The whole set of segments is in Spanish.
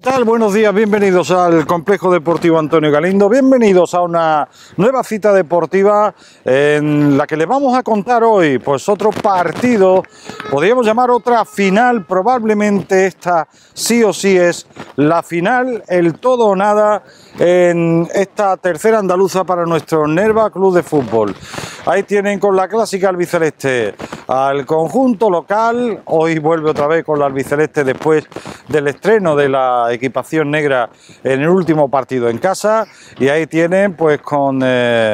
¿Qué tal? Buenos días, bienvenidos al Complejo Deportivo Antonio Galindo, bienvenidos a una nueva cita deportiva en la que les vamos a contar hoy pues otro partido, podríamos llamar otra final, probablemente esta sí o sí es la final, el todo o nada en esta tercera andaluza para nuestro Nerva Club de Fútbol. Ahí tienen con la clásica albiceleste al conjunto local, hoy vuelve otra vez con la albiceleste después del estreno de la equipación negra en el último partido en casa, y ahí tienen pues con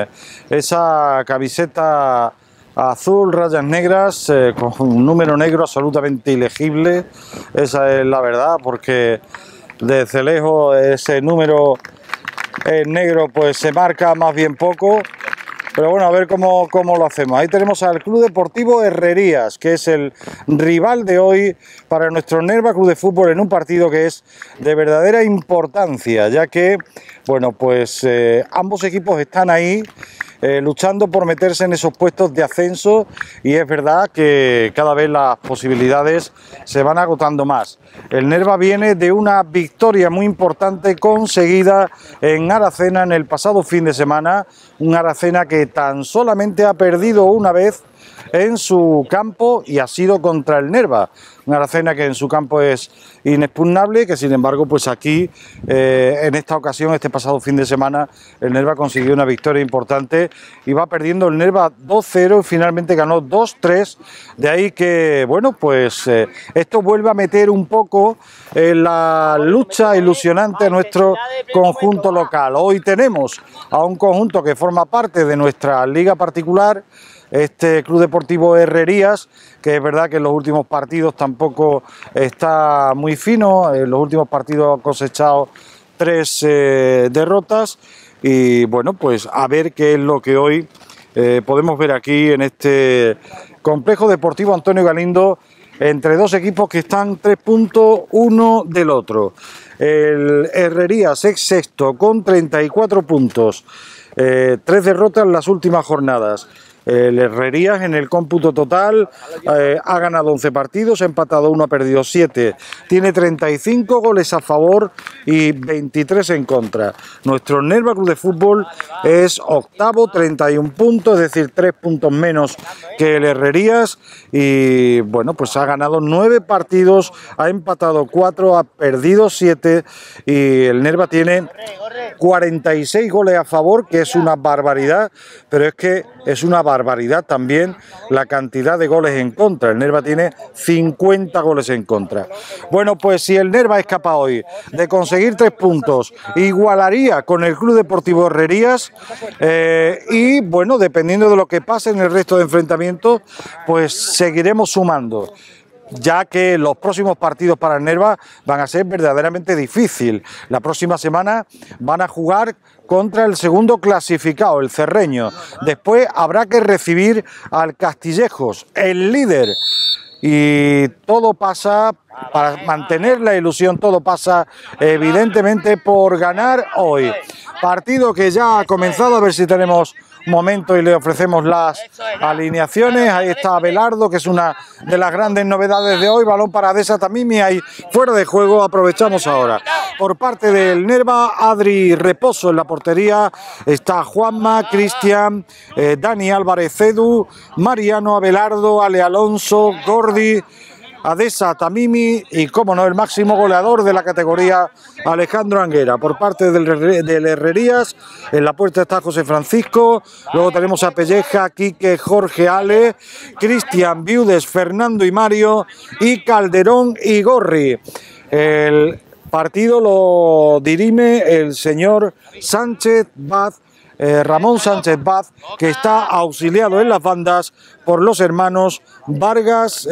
esa camiseta azul, rayas negras, con un número negro absolutamente ilegible, esa es la verdad, porque desde lejos ese número en negro pues se marca más bien poco. Pero bueno, a ver cómo lo hacemos. Ahí tenemos al Club Deportivo Herrerías, que es el rival de hoy para nuestro Nerva Club de Fútbol en un partido que es de verdadera importancia, ya que, bueno, pues ambos equipos están ahí luchando por meterse en esos puestos de ascenso, y es verdad que cada vez las posibilidades se van agotando más. El Nerva viene de una victoria muy importante conseguida en Aracena en el pasado fin de semana, un Aracena que tan solamente ha perdido una vez en su campo y ha sido contra el Nerva. Una Aracena que en su campo es inexpugnable, que sin embargo pues aquí en esta ocasión, este pasado fin de semana, el Nerva consiguió una victoria importante y va perdiendo el Nerva 2-0 y finalmente ganó 2-3, de ahí que bueno pues esto vuelve a meter un poco en la lucha ilusionante a nuestro conjunto local. Hoy tenemos a un conjunto que forma parte de nuestra liga particular, este Club Deportivo Herrerías, que es verdad que en los últimos partidos tampoco está muy fino, en los últimos partidos ha cosechado 3 derrotas, y bueno, pues a ver qué es lo que hoy podemos ver aquí en este Complejo Deportivo Antonio Galindo, entre dos equipos que están 3 puntos uno del otro. El Herrerías es sexto con 34 puntos, 3 derrotas en las últimas jornadas. El Herrerías en el cómputo total ha ganado 11 partidos, ha empatado 1, ha perdido 7. Tiene 35 goles a favor y 23 en contra. Nuestro Nerva Club de Fútbol es octavo, 31 puntos, es decir, 3 puntos menos que el Herrerías. Y bueno, pues ha ganado 9 partidos, ha empatado 4, ha perdido 7. Y el Nerva tiene 46 goles a favor, que es una barbaridad, pero es que es una barbaridad también la cantidad de goles en contra. El Nerva tiene 50 goles en contra. Bueno, pues si el Nerva es capaz hoy de conseguir 3 puntos, igualaría con el Club Deportivo Herrerías, y bueno, dependiendo de lo que pase en el resto de enfrentamientos, pues seguiremos sumando, ya que los próximos partidos para el Nerva van a ser verdaderamente difíciles. La próxima semana van a jugar contra el segundo clasificado, el Cerreño. Después habrá que recibir al Castillejos, el líder. Y todo pasa, para mantener la ilusión, todo pasa evidentemente por ganar hoy. Partido que ya ha comenzado, a ver si tenemos momento y le ofrecemos las alineaciones. Ahí está Abelardo, que es una de las grandes novedades de hoy. Balón para Adesa Tamimi, ahí fuera de juego, aprovechamos ahora. Por parte del Nerva, Adri Reposo en la portería, está Juanma, Cristian, Dani Álvarez, Edu, Mariano, Abelardo, Ale Alonso, Gordi, Adesa Tamimi y, como no, el máximo goleador de la categoría, Alejandro Anguera. Por parte del Herrerías, en la puerta está José Francisco, luego tenemos a Pelleja, Quique, Jorge, Ale, Cristian, Viudes, Fernando y Mario, y Calderón y Gorri. El partido lo dirime el señor Sánchez Baz, Ramón Sánchez Baz, que está auxiliado en las bandas por los hermanos Vargas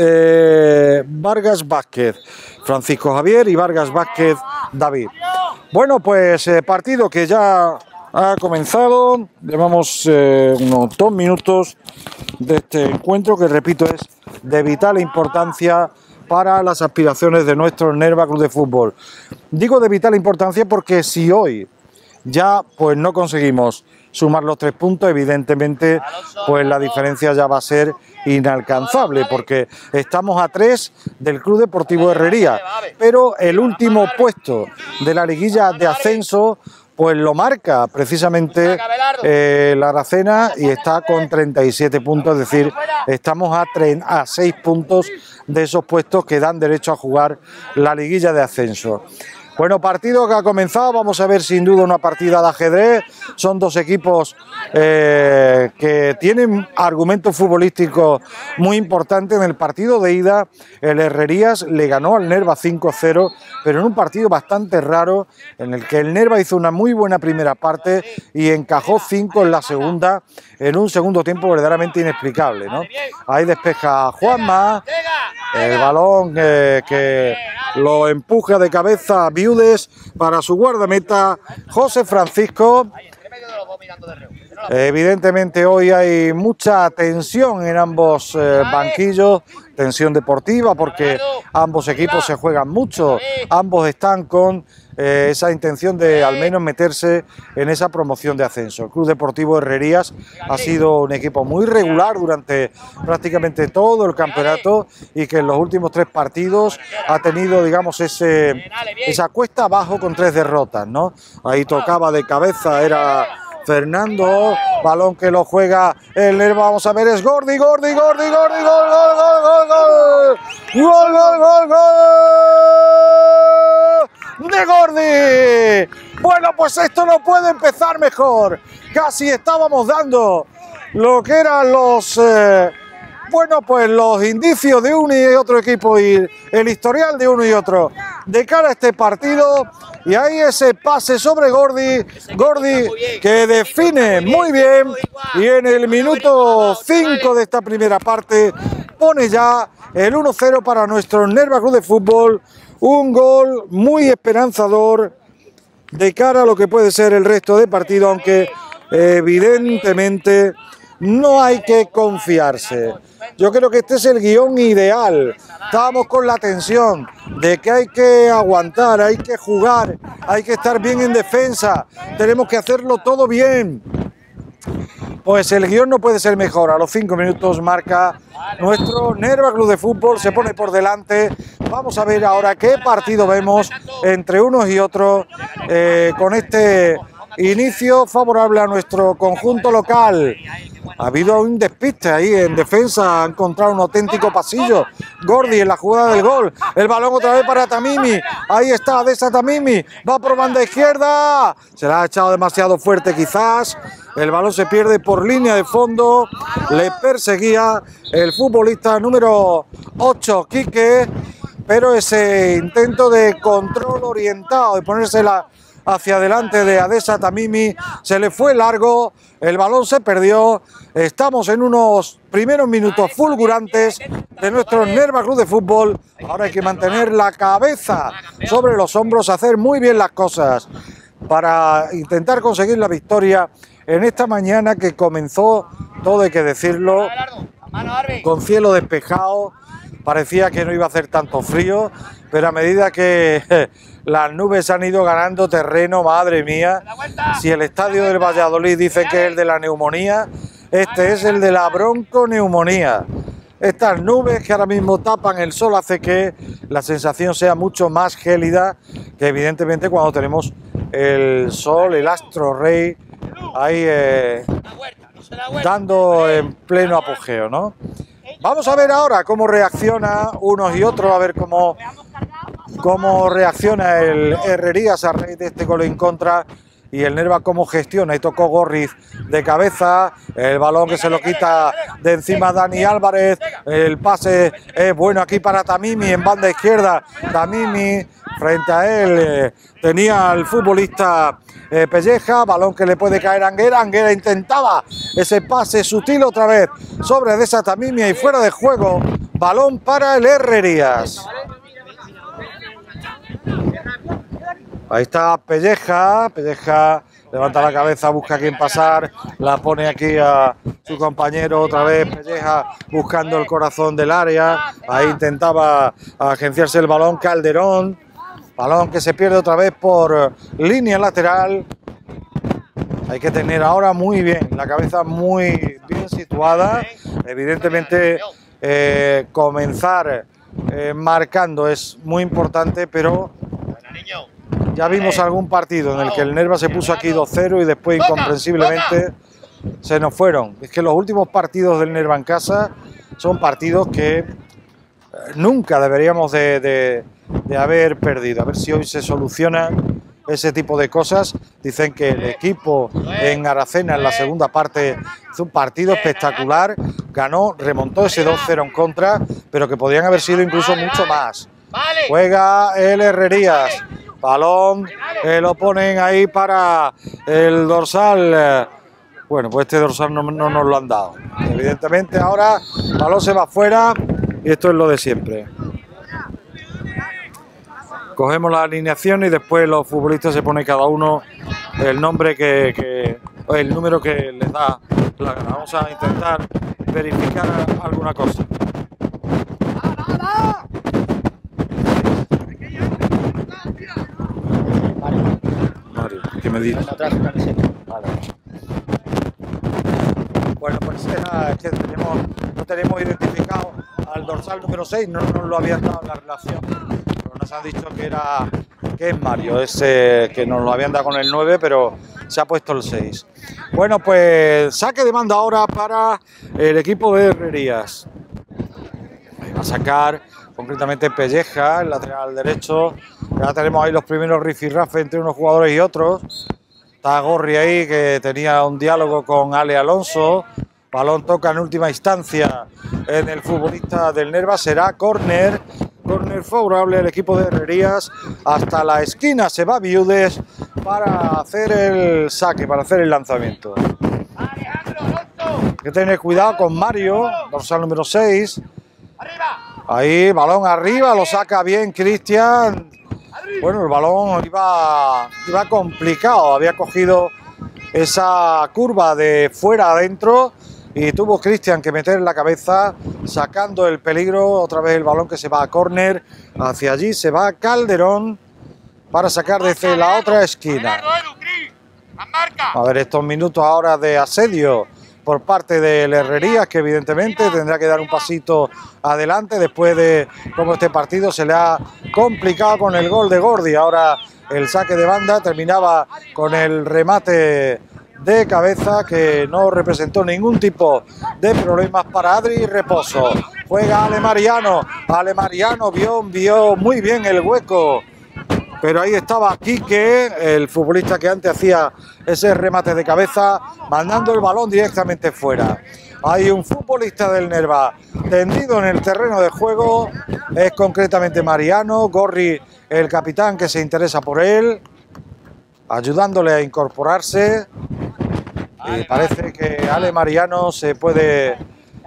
Vázquez, Francisco Javier y Vargas Vázquez David. Bueno, pues partido que ya ha comenzado, llevamos unos 2 minutos de este encuentro, que repito es de vital importancia para las aspiraciones de nuestro Nerva Club de Fútbol. Digo de vital importancia porque si hoy ya pues no conseguimos sumar los 3 puntos, evidentemente pues la diferencia ya va a ser inalcanzable, porque estamos a 3 del Club Deportivo Herrería, pero el último puesto de la liguilla de ascenso, pues lo marca precisamente la Aracena y está con 37 puntos, es decir, estamos a 6 puntos de esos puestos que dan derecho a jugar la liguilla de ascenso. Bueno, partido que ha comenzado, vamos a ver sin duda una partida de ajedrez, son dos equipos que tienen argumentos futbolísticos muy importantes. En el partido de ida, el Herrerías le ganó al Nerva 5-0, pero en un partido bastante raro, en el que el Nerva hizo una muy buena primera parte y encajó 5 en la segunda, en un segundo tiempo verdaderamente inexplicable, ¿no? Ahí despeja Juanma, el balón que lo empuja de cabeza Viudes para su guardameta José Francisco. Evidentemente hoy hay mucha tensión en ambos banquillos, tensión deportiva porque ambos equipos se juegan mucho, ambos están con esa intención de al menos meterse en esa promoción de ascenso. El Club Deportivo Herrerías ha sido un equipo muy regular durante prácticamente todo el campeonato y que en los últimos 3 partidos ha tenido, digamos, esa cuesta abajo con 3 derrotas, ¿no? Ahí tocaba de cabeza, era Fernando, balón que lo juega el Nerva, vamos a ver, es Gordi, gol, gol, gol, de Gordi. Bueno, pues esto no puede empezar mejor. Casi estábamos dando lo que eran los los indicios de uno y otro equipo y el historial de uno y otro de cara a este partido. Y ahí ese pase sobre Gordi que define muy bien y en el minuto 5 de esta primera parte pone ya el 1-0 para nuestro Nerva Club de Fútbol. Un gol muy esperanzador de cara a lo que puede ser el resto de partido, aunque evidentemente no hay que confiarse. Yo creo que este es el guión ideal. Estábamos con la tensión de que hay que aguantar, hay que jugar, hay que estar bien en defensa, tenemos que hacerlo todo bien. Pues el guión no puede ser mejor. A los 5 minutos marca nuestro Nerva Club de Fútbol, se pone por delante. Vamos a ver ahora qué partido vemos entre unos y otros con este inicio favorable a nuestro conjunto local. Ha habido un despiste ahí en defensa, ha encontrado un auténtico pasillo. Gordi en la jugada del gol. El balón otra vez para Tamimi. Ahí está Adesa Tamimi. Va por banda izquierda. Se la ha echado demasiado fuerte quizás. El balón se pierde por línea de fondo. Le perseguía el futbolista número 8, Quique. Pero ese intento de control orientado, de ponérsela hacia adelante de Adesa Tamimi, se le fue largo, el balón se perdió. Estamos en unos primeros minutos fulgurantes de nuestro Nerva Club de Fútbol. Ahora hay que mantener la cabeza sobre los hombros, hacer muy bien las cosas para intentar conseguir la victoria en esta mañana que comenzó, todo hay que decirlo, con cielo despejado. Parecía que no iba a hacer tanto frío, pero a medida que las nubes han ido ganando terreno, madre mía, si el estadio del Valladolid dice que es el de la neumonía, este es el de la bronconeumonía. Estas nubes que ahora mismo tapan el sol hace que la sensación sea mucho más gélida que evidentemente cuando tenemos el sol, el astro rey, ahí dando en pleno apogeo, ¿no? Vamos a ver ahora cómo reacciona unos y otros, a ver cómo reacciona el Herrerías a raíz de este gol en contra y el Nerva cómo gestiona. Y tocó Gorriz de cabeza, el balón que se lo quita de encima Dani Álvarez, el pase es bueno aquí para Tamimi en banda izquierda. Tamimi frente a él tenía al futbolista Pelleja, balón que le puede caer a Anguera. Anguera intentaba ese pase sutil otra vez sobre Adesa Tamimi y fuera de juego, balón para el Herrerías. Ahí está Pelleja, Pelleja levanta la cabeza, busca a quién pasar, la pone aquí a su compañero otra vez, Pelleja buscando el corazón del área, ahí intentaba agenciarse el balón Calderón, balón que se pierde otra vez por línea lateral. Hay que tener ahora muy bien, la cabeza muy bien situada, evidentemente comenzar marcando es muy importante, pero Ya vimos algún partido en el que el Nerva se puso aquí 2-0 y después incomprensiblemente se nos fueron. Es que los últimos partidos del Nerva en casa son partidos que nunca deberíamos de haber perdido. A ver si hoy se solucionan ese tipo de cosas. Dicen que el equipo en Aracena en la segunda parte hizo un partido espectacular, ganó, remontó ese 2-0 en contra, pero que podían haber sido incluso mucho más. Juega el Herrerías, balón, lo ponen ahí para el dorsal. Bueno, pues este dorsal no nos lo han dado. Evidentemente ahora el balón se va afuera y esto es lo de siempre. Cogemos la alineación y después los futbolistas se pone cada uno el nombre el número que les da la gana. Vamos a intentar verificar alguna cosa. Mario, ¿qué me dices? Vale. Bueno, pues es que no tenemos identificado al dorsal número 6, no nos lo habían dado en la relación. Pero nos han dicho que es Mario, ese que nos lo habían dado con el 9, pero se ha puesto el 6. Bueno, pues saque de banda ahora para el equipo de Herrerías. Ahí va a sacar concretamente Pelleja, el lateral derecho. Ya tenemos ahí los primeros rifirrafes entre unos jugadores y otros. Está Gorri ahí, que tenía un diálogo con Ale Alonso. Balón toca en última instancia en el futbolista del Nerva. Será córner. Córner favorable al equipo de Herrerías. Hasta la esquina se va Viudes para hacer el saque, para hacer el lanzamiento. Hay que tener cuidado con Mario, dorsal número 6. Ahí, balón arriba, lo saca bien Cristian. Bueno, el balón iba complicado, había cogido esa curva de fuera adentro y tuvo Cristian que meter la cabeza sacando el peligro. Otra vez el balón que se va a córner, hacia allí se va Calderón para sacar desde la otra esquina. A ver, estos minutos ahora de asedio por parte del Herrerías, que evidentemente tendrá que dar un pasito adelante después de cómo este partido se le ha complicado con el gol de Gordi. Ahora el saque de banda terminaba con el remate de cabeza que no representó ningún tipo de problemas para Adri Reposo. Juega Ale Mariano vio muy bien el hueco, pero ahí estaba Quique, el futbolista que antes hacía ese remate de cabeza, mandando el balón directamente fuera. Hay un futbolista del Nerva tendido en el terreno de juego, es concretamente Mariano. Gorri, el capitán, que se interesa por él, ayudándole a incorporarse. Y parece que Ale Mariano se puede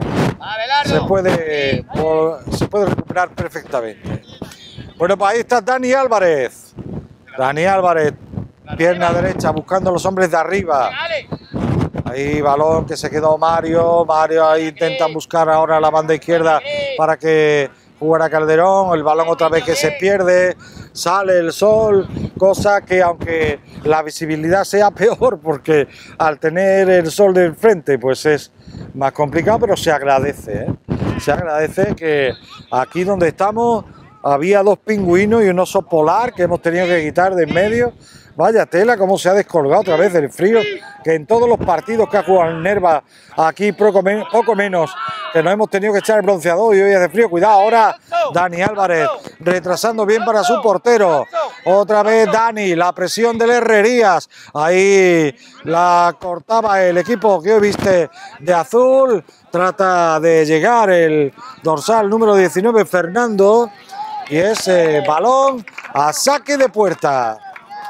recuperar perfectamente. Bueno, pues ahí está Dani Álvarez. Dani Álvarez, pierna derecha, buscando a los hombres de arriba. Ahí balón que se quedó Mario. Ahí intentan buscar ahora la banda izquierda para que jugara Calderón. El balón otra vez que se pierde. Sale el sol, cosa que aunque la visibilidad sea peor, porque al tener el sol de enfrente pues es más complicado, pero se agradece, ¿eh? Se agradece que aquí donde estamos había dos pingüinos y un oso polar que hemos tenido que quitar de en medio. Vaya tela, cómo se ha descolgado otra vez del frío, que en todos los partidos que ha jugado el Nerva aquí poco menos, que nos hemos tenido que echar el bronceador y hoy hace frío. Cuidado ahora, Dani Álvarez, retrasando bien para su portero. Otra vez Dani, la presión del Herrerías. Ahí la cortaba el equipo que hoy viste de azul. Trata de llegar el dorsal número 19, Fernando. Y ese balón a saque de puerta.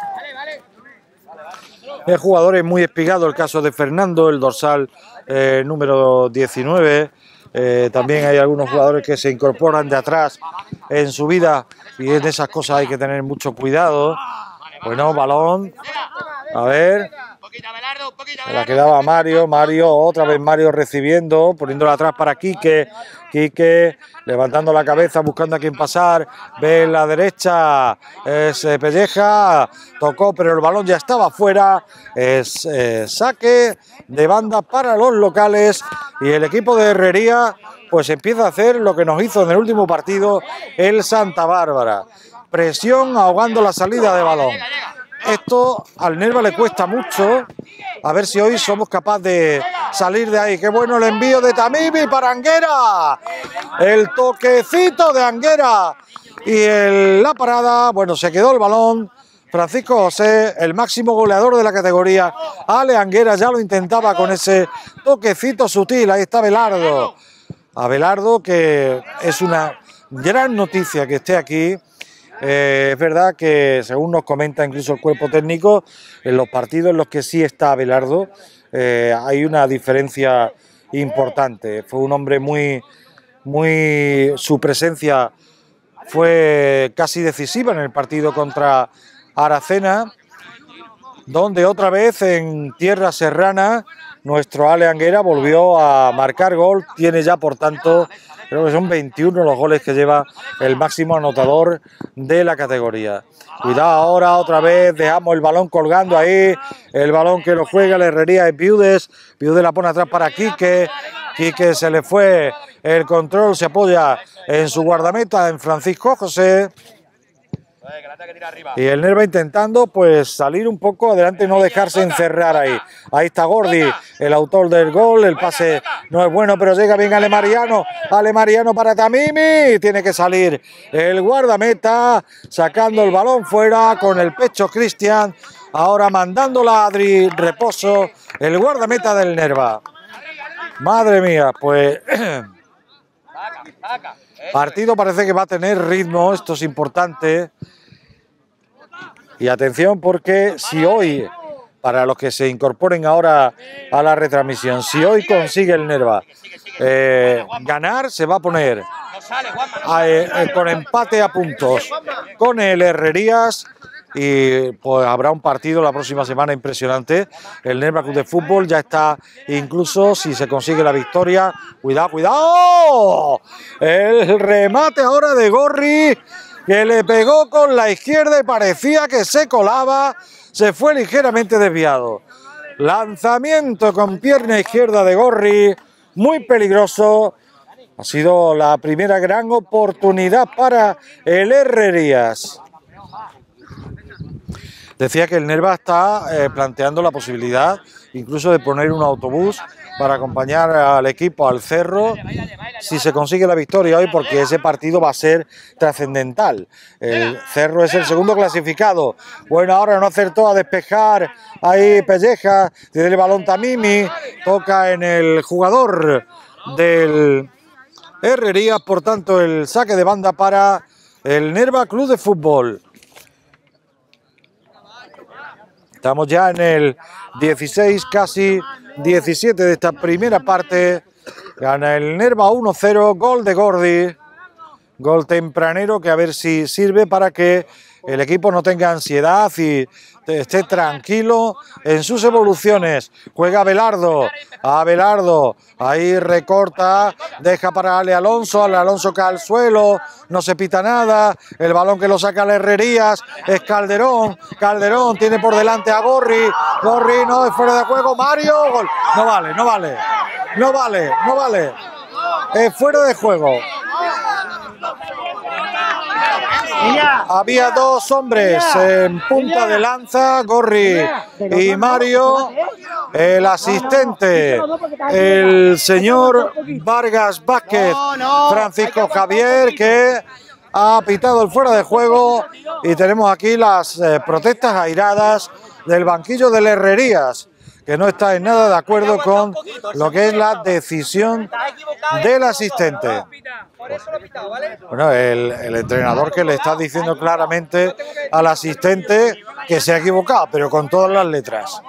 El jugador es muy espigado, el caso de Fernando, el dorsal número 19. También hay algunos jugadores que se incorporan de atrás en su vida y en esas cosas hay que tener mucho cuidado. Bueno, balón. A ver. Se la quedaba Mario, otra vez Mario recibiendo, poniéndola atrás para Quique. Quique levantando la cabeza, buscando a quién pasar. Ve en la derecha, es Pelleja. Tocó, pero el balón ya estaba fuera. Es saque de banda para los locales. Y el equipo de Herrería pues empieza a hacer lo que nos hizo en el último partido el Santa Bárbara. presión ahogando la salida de balón. Esto al Nerva le cuesta mucho. A ver si hoy somos capaces de salir de ahí. ¡Qué bueno el envío de Tamimi para Anguera! El toquecito de Anguera. Y la parada, bueno, se quedó el balón. Francisco José, el máximo goleador de la categoría. Ale Anguera ya lo intentaba con ese toquecito sutil. Ahí está Abelardo. Abelardo, que es una gran noticia que esté aquí. Es verdad que, según nos comenta incluso el cuerpo técnico, en los partidos en los que sí está Abelardo hay una diferencia importante. Fue un hombre su presencia fue casi decisiva en el partido contra Aracena, donde otra vez en tierra serrana nuestro Ale Anguera volvió a marcar gol. Tiene ya, por tanto, creo que son 21 los goles que lleva el máximo anotador de la categoría. Cuidado ahora, otra vez dejamos el balón colgando ahí, el balón que lo juega la Herrería es Viudes. Viudes la pone atrás para Quique. Quique se le fue el control, se apoya en su guardameta, en Francisco José. Y el Nerva intentando pues salir un poco adelante, no dejarse encerrar ahí. Ahí está Gordi, el autor del gol. El pase no es bueno, pero llega bien Ale Mariano. Ale Mariano para Tamimi. Tiene que salir el guardameta, sacando el balón fuera con el pecho Cristian. Ahora mandándola a Adri Reposo, el guardameta del Nerva. Madre mía, pues partido parece que va a tener ritmo. Esto es importante. Y atención, porque si hoy, para los que se incorporen ahora a la retransmisión, si hoy consigue el Nerva ganar, se va a poner con empate a puntos con el Herrerías. Y pues habrá un partido la próxima semana impresionante. El Nerva Club de Fútbol ya está, incluso si se consigue la victoria. Cuidado, cuidado. El remate ahora de Gorri, que le pegó con la izquierda y parecía que se colaba, se fue ligeramente desviado. Lanzamiento con pierna izquierda de Gorri, muy peligroso. Ha sido la primera gran oportunidad para el Herrerías. Decía que el Nerva está planteando la posibilidad incluso de poner un autobús para acompañar al equipo al Cerro, si se consigue la victoria hoy, porque ese partido va a ser trascendental. El Cerro es el segundo clasificado. Bueno, ahora no acertó a despejar ahí Pelleja, tiene el balón Tamimi, toca en el jugador del Herrerías, por tanto el saque de banda para el Nerva Club de Fútbol. Estamos ya en el 16, casi 17 de esta primera parte. Gana el Nerva 1-0, gol de Gordi. Gol tempranero que a ver si sirve para que el equipo no tenga ansiedad y esté tranquilo en sus evoluciones. Juega Abelardo, ahí recorta, deja para Ale Alonso cae al suelo, no se pita nada, el balón que lo saca a Herrerías es Calderón tiene por delante a Gorri no, es fuera de juego, Mario, gol, no vale, es fuera de juego. Había dos hombres en punta de lanza, Gorri y Mario. El asistente, el señor Vargas Vázquez, Francisco Javier, que ha pitado el fuera de juego. Y tenemos aquí las protestas airadas del banquillo del Herrerías, que no está en nada de acuerdo con lo que es la decisión del asistente. Bueno, el entrenador que le está diciendo claramente al asistente que se ha equivocado, pero con todas las letras.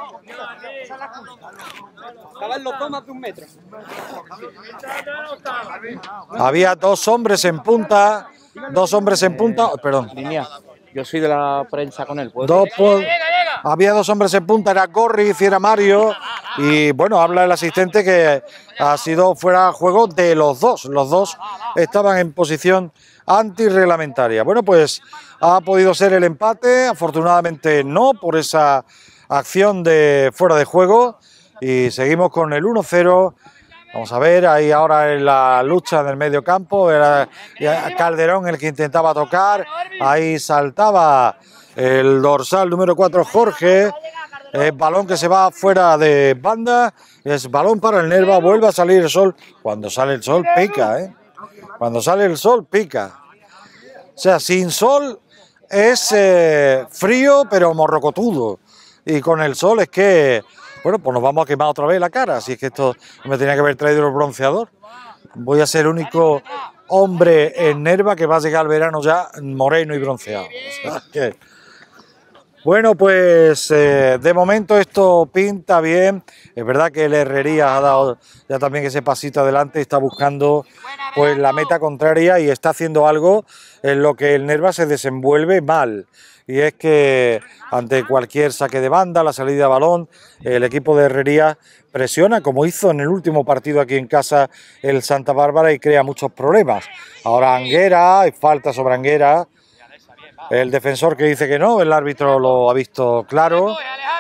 Había dos hombres en punta, perdón. Yo soy de la prensa con él. Había dos hombres en punta, era Gorri y era Mario. Y bueno, habla el asistente que ha sido fuera de juego de los dos. Los dos estaban en posición antirreglamentaria. Bueno, pues ha podido ser el empate. Afortunadamente no, por esa acción de fuera de juego. Y seguimos con el 1-0 Vamos a ver, ahí ahora en la lucha en el medio campo, era Calderón el que intentaba tocar, ahí saltaba el dorsal número 4 Jorge, balón que se va fuera de banda, es balón para el Nerva, vuelve a salir el sol, cuando sale el sol pica, cuando sale el sol pica, o sea, sin sol es frío pero morrocotudo, y con el sol es que... Bueno, pues nos vamos a quemar otra vez la cara, así es que esto me tenía que haber traído el bronceador. Voy a ser el único hombre en Nerva que va a llegar al verano ya moreno y bronceado. O sea, que... Bueno, pues de momento esto pinta bien. Es verdad que el Herrerías ha dado ya también ese pasito adelante, está buscando pues la meta contraria y está haciendo algo en lo que el Nerva se desenvuelve mal. Y es que ante cualquier saque de banda, la salida de balón, el equipo de Herrerías presiona, como hizo en el último partido aquí en casa el Santa Bárbara, y crea muchos problemas. Ahora Anguera, hay falta sobre Anguera. El defensor que dice que no, el árbitro lo ha visto claro.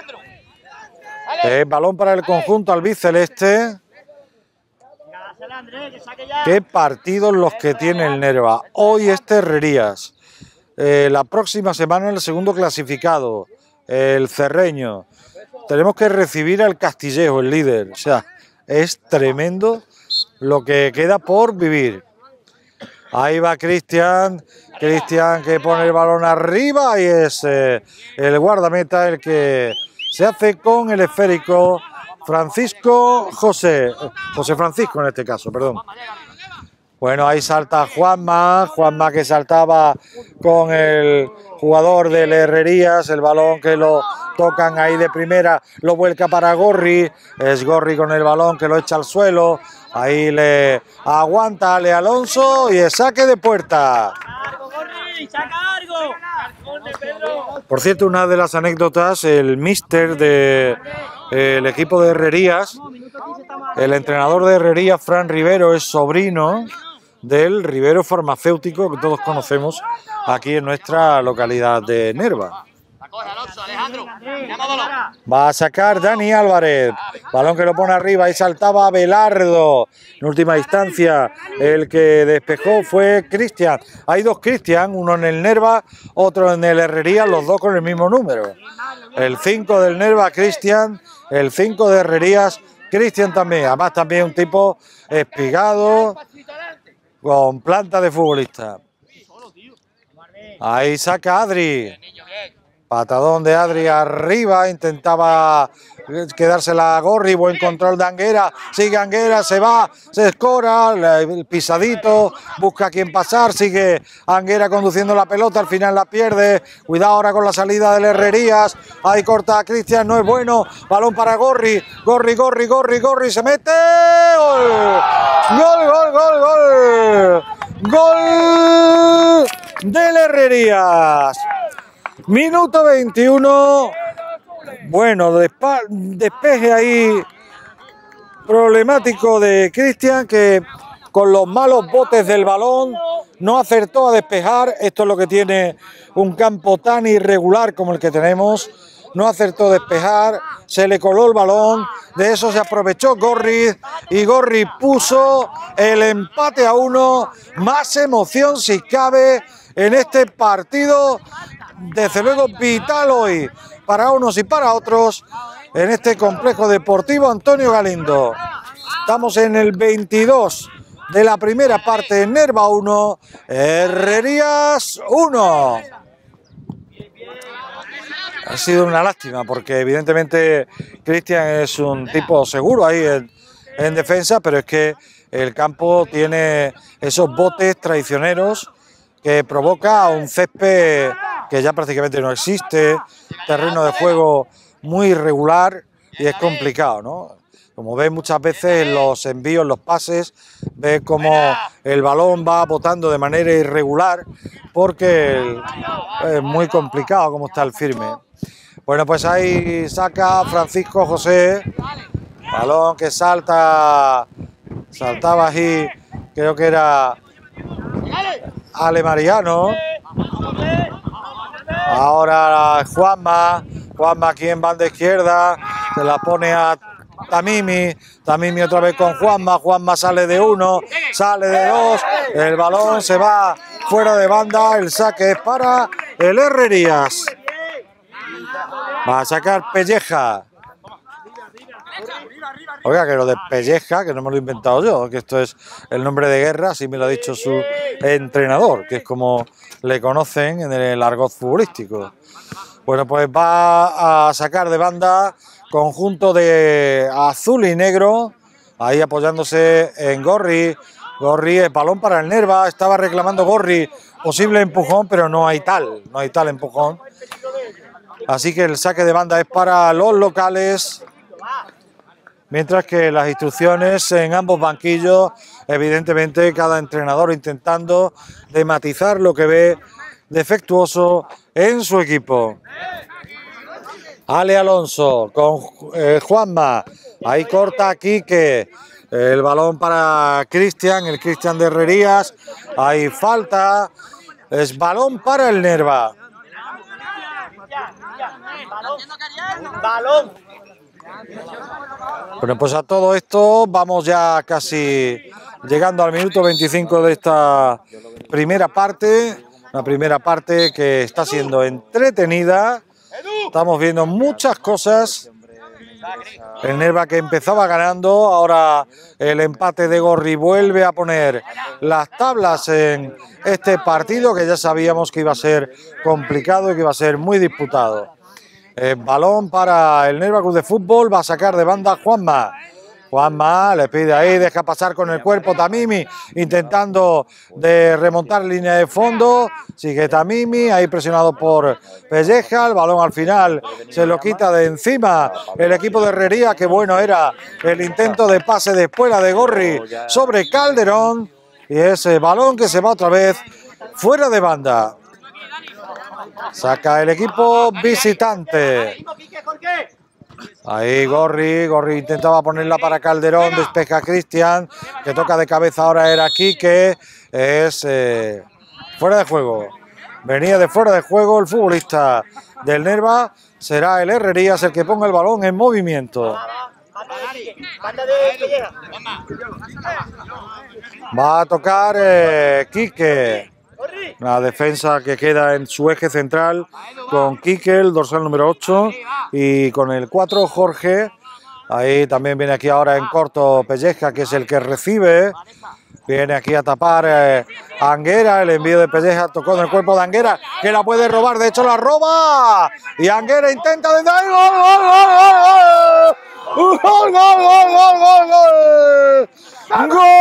Balón para el conjunto albiceleste. Qué partidos los que tiene el Nerva. Hoy Herrerías. La próxima semana el segundo clasificado, el Cerreño. Tenemos que recibir al Castillejo, el líder. O sea, es tremendo lo que queda por vivir. Ahí va Cristian. Cristian que pone el balón arriba y es el guardameta el que se hace con el esférico. José Francisco en este caso, perdón. Bueno, ahí salta Juanma que saltaba con el jugador del Herrerías, el balón que lo tocan ahí de primera, lo vuelca para Gorri, es Gorri con el balón que lo echa al suelo, ahí le aguanta Ale Alonso y es saque de puerta. Por cierto, una de las anécdotas, el míster del equipo de Herrerías, el entrenador de Herrerías, Fran Rivero, es sobrino del Rivero farmacéutico que todos conocemos aquí en nuestra localidad de Nerva. Va a sacar Dani Álvarez, balón que lo pone arriba y saltaba Belardo. En última instancia el que despejó fue Cristian. Hay dos Cristian, uno en el Nerva, otro en el Herrería, los dos con el mismo número. El 5 del Nerva, Cristian, el 5 de Herrerías, Cristian también. Además también un tipo espigado, con planta de futbolista. Ahí saca Adri. Patadón de Adri arriba, intentaba quedársela a Gorri, buen control de Anguera, sigue Anguera, se va, se escora, el pisadito, busca a quien pasar, sigue Anguera conduciendo la pelota, al final la pierde, cuidado ahora con la salida del Herrerías, ahí corta a Cristian, no es bueno, balón para Gorri, Gorri, se mete, gol del Herrerías. Minuto 21, bueno, despeje ahí problemático de Cristian, que con los malos botes del balón no acertó a despejar. Esto es lo que tiene un campo tan irregular como el que tenemos. No acertó a despejar, se le coló el balón, de eso se aprovechó Gorri y Gorri puso el empate a 1, más emoción si cabe en este partido. Desde luego vital hoy para unos y para otros en este complejo deportivo Antonio Galindo. Estamos en el 22 de la primera parte, Nerva 1, Herrerías 1. Ha sido una lástima porque evidentemente Cristian es un tipo seguro ahí en defensa, pero es que el campo tiene esos botes traicioneros que provoca un césped que ya prácticamente no existe, terreno de juego muy irregular y es complicado, ¿no? Como ves muchas veces en los envíos, los pases, ves como el balón va botando de manera irregular porque es muy complicado como está el firme. Bueno, pues ahí saca Francisco José, balón que saltaba ahí, creo que era Ale Mariano. Ahora Juanma aquí en banda izquierda, se la pone a Tamimi. Tamimi otra vez con Juanma. Juanma sale de uno, sale de dos. El balón se va fuera de banda. El saque es para el Herrerías. Va a sacar Pelleja. Oiga, que lo de Pelleja, que no me lo he inventado yo, que esto es el nombre de guerra, así me lo ha dicho su entrenador, que es como le conocen en el argot futbolístico. Bueno, pues va a sacar de banda conjunto de azul y negro, ahí apoyándose en Gorri. Gorri, el balón para el Nerva, estaba reclamando Gorri posible empujón, pero no hay tal empujón. Así que el saque de banda es para los locales. Mientras que las instrucciones en ambos banquillos, evidentemente cada entrenador intentando de matizar lo que ve defectuoso en su equipo. Ale Alonso con Juanma, ahí corta Quique, el balón para Cristian, el Cristian de Herrerías, hay falta, es balón para el Nerva. Balón. Bueno, pues a todo esto vamos ya casi llegando al minuto 25 de esta primera parte. Una primera parte que está siendo entretenida. Estamos viendo muchas cosas. El Nerva que empezaba ganando, ahora el empate de Gorri vuelve a poner las tablas en este partido que ya sabíamos que iba a ser complicado y que iba a ser muy disputado. Balón para el Nerva Club de Fútbol, va a sacar de banda Juanma. Juanma le pide ahí, deja pasar con el cuerpo Tamimi, intentando de remontar línea de fondo. Sigue Tamimi, ahí presionado por Pelleja. El balón al final se lo quita de encima el equipo de Herrería. Que bueno era el intento de pase de espuela de Gorri sobre Calderón. Y ese balón que se va otra vez fuera de banda. Saca el equipo visitante. Ahí Gorri intentaba ponerla para Calderón, despeja Cristian, que toca de cabeza ahora era Quique, es fuera de juego. Venía de fuera de juego el futbolista del Nerva, será el Herrerías el que ponga el balón en movimiento. Va a tocar Quique. La defensa que queda en su eje central con Quique, el dorsal número 8, y con el 4 Jorge. Ahí también viene aquí ahora en corto Pelleja, que es el que recibe. Viene aquí a tapar Anguera, el envío de Pelleja tocó en el cuerpo de Anguera, que la puede robar, de hecho la roba. Y Anguera intenta de dar ¡gol, gol, gol, gol, gol, gol, gol! ¡Gol!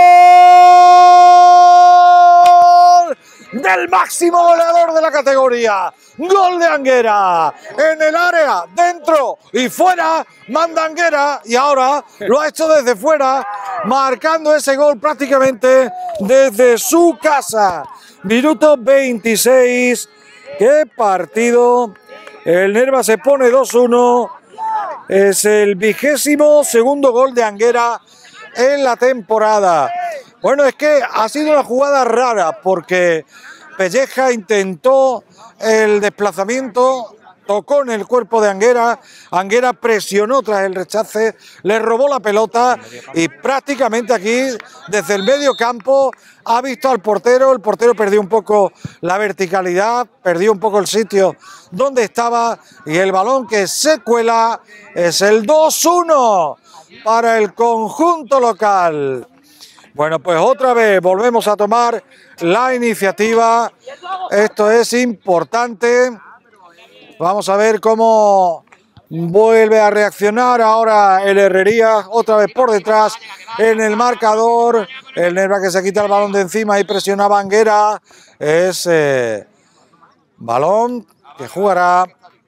Del máximo goleador de la categoría. Gol de Anguera en el área, dentro y fuera, manda Anguera y ahora lo ha hecho desde fuera, marcando ese gol prácticamente desde su casa. Minuto 26, qué partido. El Nerva se pone 2-1, es el 22º gol de Anguera en la temporada. Bueno, es que ha sido una jugada rara porque Pelleja intentó el desplazamiento, tocó en el cuerpo de Anguera, Anguera presionó tras el rechace, le robó la pelota y prácticamente aquí desde el medio campo ha visto al portero, el portero perdió un poco la verticalidad, perdió un poco el sitio donde estaba y el balón que se cuela es el 2-1 para el conjunto local. Bueno, pues otra vez volvemos a tomar la iniciativa. Esto es importante. Vamos a ver cómo vuelve a reaccionar ahora el Herrería, otra vez por detrás en el marcador. El Nerva que se quita el balón de encima y presionaba a Anguera. Es balón que jugará.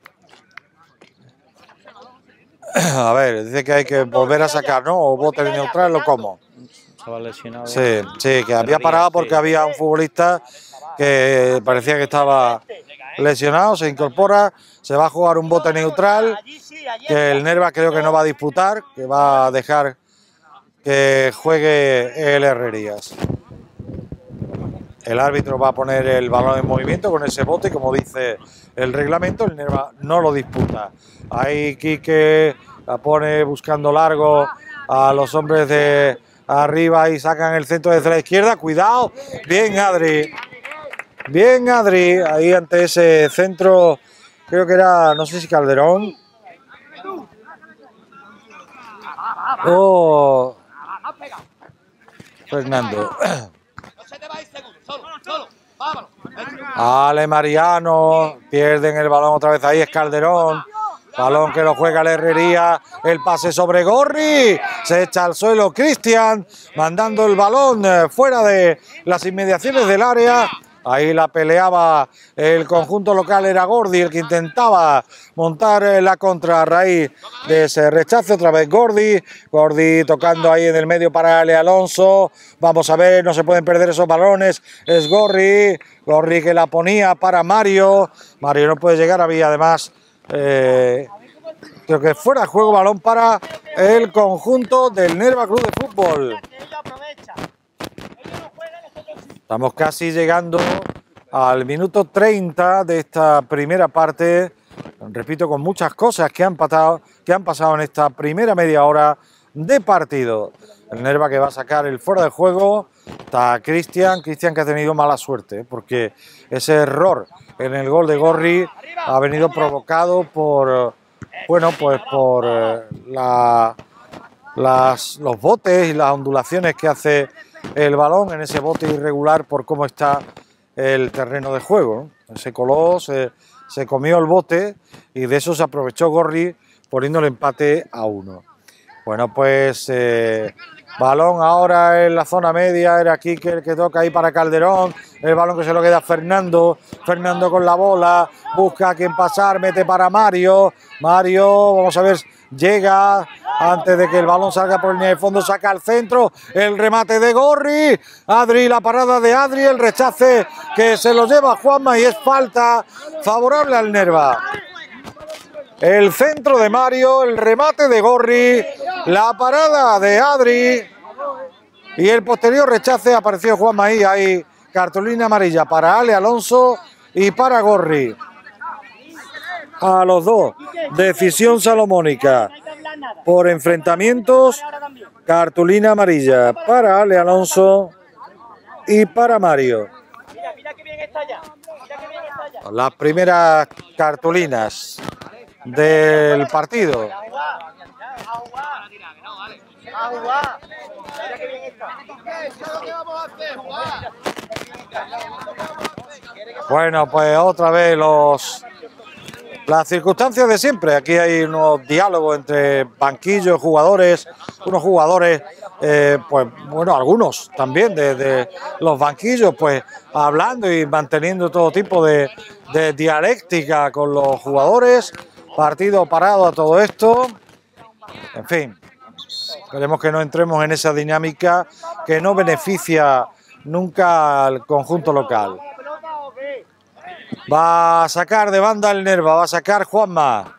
A ver, dice que hay que volver a sacar, ¿no? O bote neutral o cómo. Estaba lesionado. Sí, que había parado porque había un futbolista que parecía que estaba lesionado, se incorpora, se va a jugar un bote neutral, que el Nerva creo que no va a disputar, que va a dejar que juegue el Herrerías. El árbitro va a poner el balón en movimiento con ese bote, como dice el reglamento, el Nerva no lo disputa. Ahí Quique la pone buscando largo a los hombres de arriba y sacan el centro desde la izquierda. Cuidado, bien Adri, ahí ante ese centro, creo que era, no sé si Calderón o Fernando. Ale Mariano, pierden el balón otra vez, ahí es Calderón. Balón que lo juega la Herrería, el pase sobre Gorri, se echa al suelo Cristian, mandando el balón fuera de las inmediaciones del área. Ahí la peleaba el conjunto local, era Gordi el que intentaba montar la contra a raíz de ese rechazo. Otra vez Gordi tocando ahí en el medio para Ale Alonso. Vamos a ver, no se pueden perder esos balones. Es Gorri que la ponía para Mario. Mario no puede llegar, había además, creo que fuera de juego, balón para el conjunto del Nerva Club de Fútbol. Estamos casi llegando al minuto 30 de esta primera parte. Repito, con muchas cosas que han pasado en esta primera media hora de partido. El Nerva que va a sacar el fuera de juego. Está Cristian que ha tenido mala suerte, porque ese error en el gol de Gorri ha venido provocado por, bueno, pues por los botes y las ondulaciones que hace el balón en ese bote irregular por cómo está el terreno de juego, ¿no? Se coló, se comió el bote y de eso se aprovechó Gorri poniendo el empate a 1. Bueno, pues balón ahora en la zona media, era Quique el que toca ahí para Calderón, el balón que se lo queda a Fernando con la bola, busca a quien pasar, mete para Mario, vamos a ver, llega antes de que el balón salga por el línea de fondo, saca al centro, el remate de Gorri, Adri, la parada de Adri, el rechace que se lo lleva Juanma y es falta favorable al Nerva. El centro de Mario, el remate de Gorri, la parada de Adri y el posterior rechace, apareció Juanma ahí cartulina amarilla para Ale Alonso y para Gorri. A los dos, decisión salomónica por enfrentamientos, cartulina amarilla para Ale Alonso y para Mario. Las primeras cartulinas del partido. Bueno, pues otra vez las circunstancias de siempre. Aquí hay unos diálogos entre banquillos y jugadores, unos jugadores, pues bueno, algunos también de los banquillos, pues hablando y manteniendo todo tipo de dialéctica con los jugadores. Partido parado a todo esto. En fin, esperemos que no entremos en esa dinámica que no beneficia nunca al conjunto local. Va a sacar de banda el Nerva, va a sacar Juanma.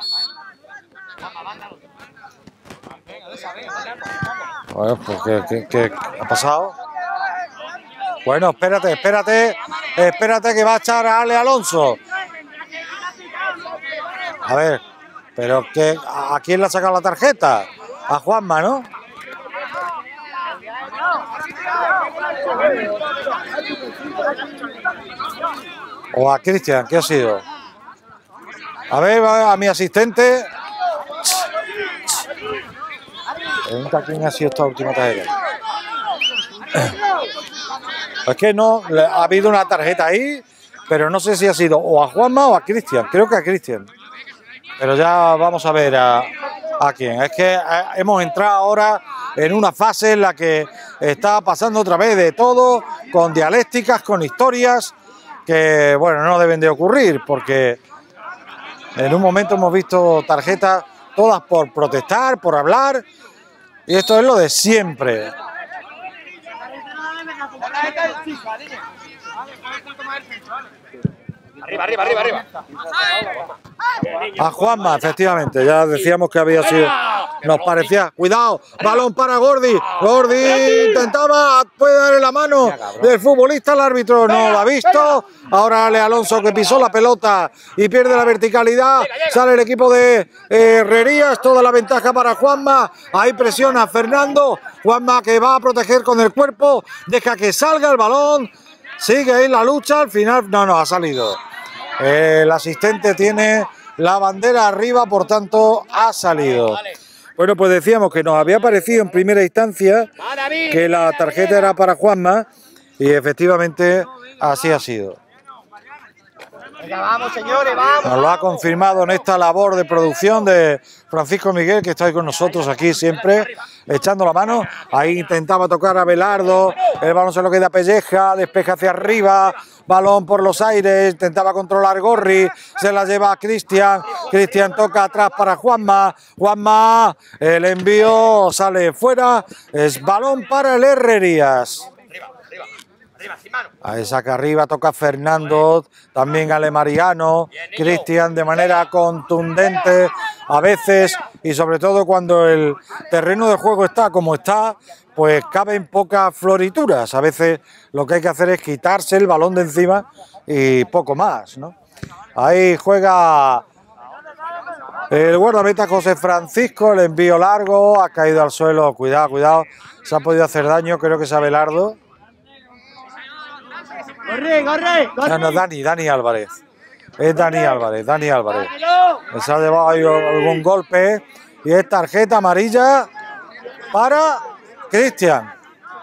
Bueno, pues, ¿qué ha pasado? Bueno, espérate que va a echar a Ale Alonso. A ver, pero ¿a quién le ha sacado la tarjeta? A Juanma, ¿no? O a Cristian, ¿qué ha sido? A ver, a mi asistente. Pregunta quién ha sido esta última tarjeta. Es que no, ha habido una tarjeta ahí, pero no sé si ha sido o a Juanma o a Cristian. Creo que a Cristian. Pero ya vamos a ver a quién. Es que hemos entrado ahora en una fase en la que está pasando otra vez de todo, con dialécticas, con historias que, bueno, no deben de ocurrir, porque en un momento hemos visto tarjetas todas por protestar, por hablar, y esto es lo de siempre. Arriba. A Juanma, efectivamente, ya decíamos que había sido Nos parecía, cuidado, balón para Gordi. Gordi intentaba, puede darle la mano del futbolista, el árbitro no lo ha visto. Ahora Ale Alonso que pisó la pelota y pierde la verticalidad. Sale el equipo de Herrerías, toda la ventaja para Juanma. Ahí presiona a Fernando. Juanma que va a proteger con el cuerpo, deja que salga el balón. Sigue ahí la lucha, al final no ha salido. El asistente tiene la bandera arriba, por tanto ha salido. Bueno, pues decíamos que nos había parecido en primera instancia que la tarjeta era para Juanma y efectivamente así ha sido. Venga, vamos, señores, vamos. Nos lo ha confirmado en esta labor de producción de Francisco Miguel, que está ahí con nosotros aquí siempre, echando la mano. Ahí intentaba tocar a Belardo, el balón se lo queda a Pelleja, despeja hacia arriba, balón por los aires, intentaba controlar Gorri, se la lleva a Cristian, Cristian toca atrás para Juanma, Juanma, el envío sale fuera, es balón para el Herrerías. Ahí saca arriba, toca Fernando, también Ale Mariano, Cristian de manera contundente a veces y sobre todo cuando el terreno de juego está como está, pues caben pocas florituras. A veces lo que hay que hacer es quitarse el balón de encima y poco más, ¿no? Ahí juega el guardameta José Francisco, el envío largo, ha caído al suelo, cuidado, cuidado, se ha podido hacer daño, creo que es Abelardo. No, Dani Álvarez. Es Dani Álvarez. Se ha llevado ahí algún golpe. Y es tarjeta amarilla para Cristian.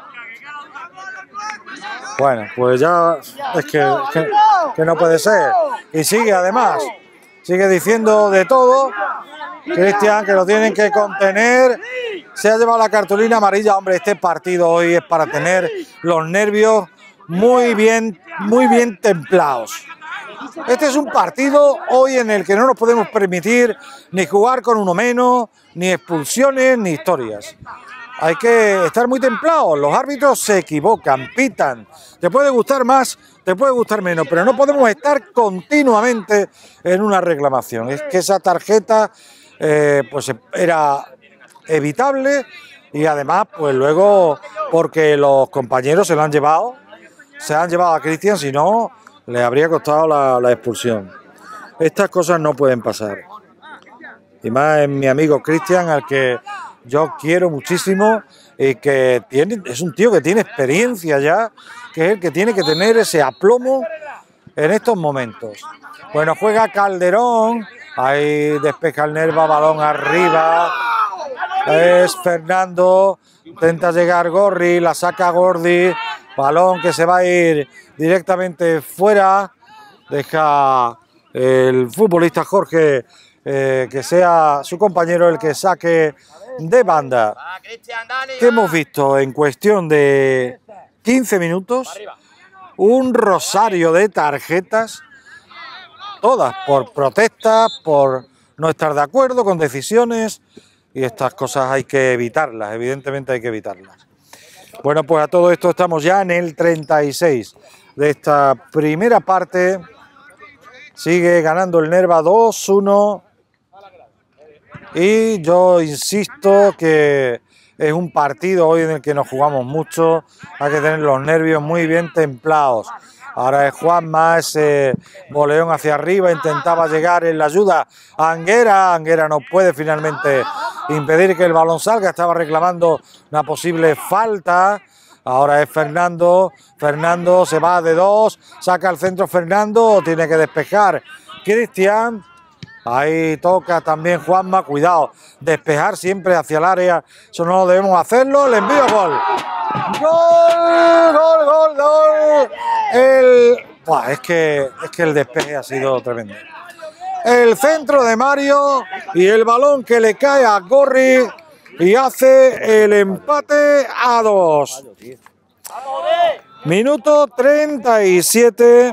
Bueno, pues ya es que no puede ser. Y sigue además. Sigue diciendo de todo. Cristian, que lo tienen que contener. Se ha llevado la cartulina amarilla. Hombre, este partido hoy es para tener los nervios muy bien templados. Este es un partido hoy en el que no nos podemos permitir ni jugar con uno menos, ni expulsiones, ni historias. Hay que estar muy templados. Los árbitros se equivocan, pitan. Te puede gustar más, te puede gustar menos, pero no podemos estar continuamente en una reclamación. Es que esa tarjeta pues era evitable y además pues luego porque los compañeros se han llevado a Cristian, si no le habría costado la expulsión. Estas cosas no pueden pasar. Y más en mi amigo Cristian, al que yo quiero muchísimo y que es un tío que tiene experiencia ya, que es el que tiene que tener ese aplomo en estos momentos. Bueno, juega Calderón, ahí despeja el Nerva, balón arriba, es Fernando, intenta llegar Gorri, la saca Gordi, balón que se va a ir directamente fuera, deja el futbolista Jorge que sea su compañero el que saque de banda. Que hemos visto en cuestión de 15 minutos un rosario de tarjetas, todas por protestas, por no estar de acuerdo con decisiones, y estas cosas hay que evitarlas, evidentemente hay que evitarlas. Bueno, pues a todo esto estamos ya en el 36 de esta primera parte. Sigue ganando el Nerva 2-1. Y yo insisto que es un partido hoy en el que nos jugamos mucho. Hay que tener los nervios muy bien templados. Ahora es Juanma, ese boleón hacia arriba, intentaba llegar en la ayuda a Anguera. Anguera no puede finalmente impedir que el balón salga, estaba reclamando una posible falta. Ahora es Fernando, Fernando se va de dos, saca al centro Fernando, tiene que despejar Cristian. Ahí toca también Juanma, cuidado, despejar siempre hacia el área, eso no debemos hacerlo, le envío gol. ¡Gol! Es que el despeje ha sido tremendo. El centro de Mario y el balón que le cae a Gorri y hace el empate a 2. Minuto 37.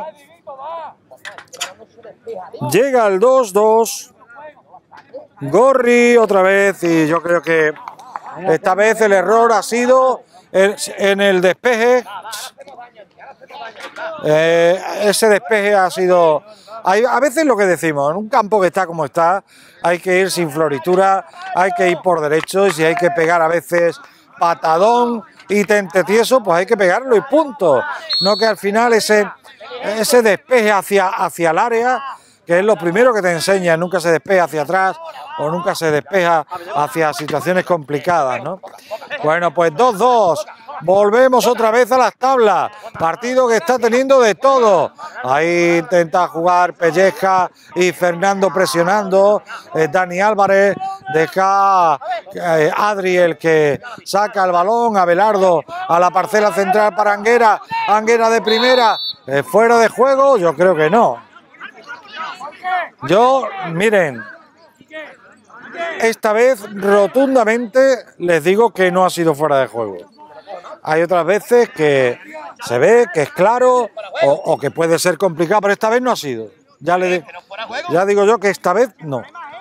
Llega el 2-2. Gorri otra vez y yo creo que esta vez el error ha sido en el despeje. Ese despeje ha sido... a veces lo que decimos, en un campo que está como está, hay que ir sin floritura, hay que ir por derecho, y si hay que pegar a veces patadón y tente tieso, pues hay que pegarlo y punto. No que al final ese despeje hacia el área, que es lo primero que te enseña, nunca se despeja hacia atrás o nunca se despeja hacia situaciones complicadas, ¿no? Bueno, pues 2-2. Volvemos otra vez a las tablas. Partido que está teniendo de todo. Ahí intenta jugar Pelleja y Fernando presionando. Dani Álvarez deja Adri el que saca el balón. Abelardo a la parcela central para Anguera. Anguera de primera. ¿Fuera de juego? Yo creo que no. Miren, esta vez rotundamente les digo que no ha sido fuera de juego. Hay otras veces que se ve que es claro o que puede ser complicado, pero esta vez no ha sido. Ya digo yo que esta vez no.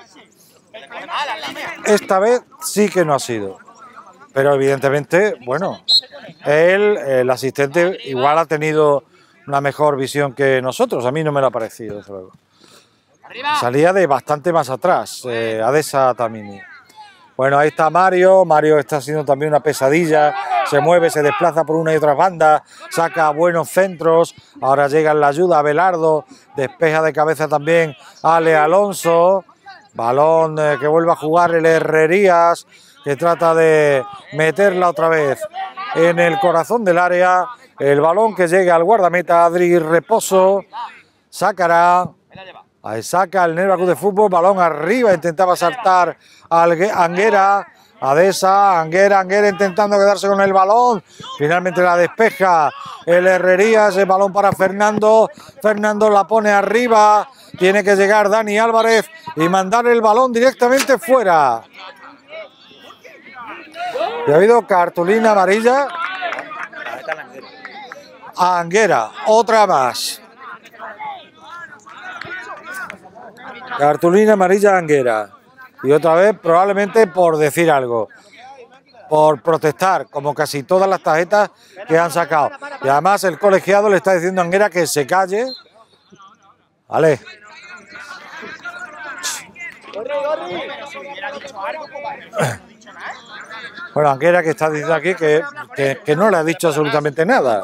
Esta vez sí que no ha sido. Pero evidentemente, bueno, el asistente igual ha tenido una mejor visión que nosotros. A mí no me lo ha parecido, desde luego. Salía de bastante más atrás, Adesa Tamimi. Bueno, ahí está Mario. Mario está haciendo también una pesadilla. Se mueve, se desplaza por una y otra banda. Saca buenos centros. Ahora llega en la ayuda a Abelardo. Despeja de cabeza también Ale Alonso. Balón que vuelve a jugar el Herrerías, que trata de meterla otra vez en el corazón del área. El balón que llega al guardameta Adri Reposo. Sacará. Ahí saca el Nerva Club de Fútbol, balón arriba, intentaba saltar al Anguera, Adesa, Anguera intentando quedarse con el balón, finalmente la despeja el Herrerías, el balón para Fernando, Fernando la pone arriba, tiene que llegar Dani Álvarez y mandar el balón directamente fuera. Y ha habido cartulina amarilla a Anguera, otra más. Cartulina amarilla a Anguera. Y otra vez probablemente por decir algo. Por protestar, como casi todas las tarjetas que han sacado. Y además el colegiado le está diciendo a Anguera que se calle. Vale. Bueno, Anguera que está diciendo aquí que no le ha dicho absolutamente nada.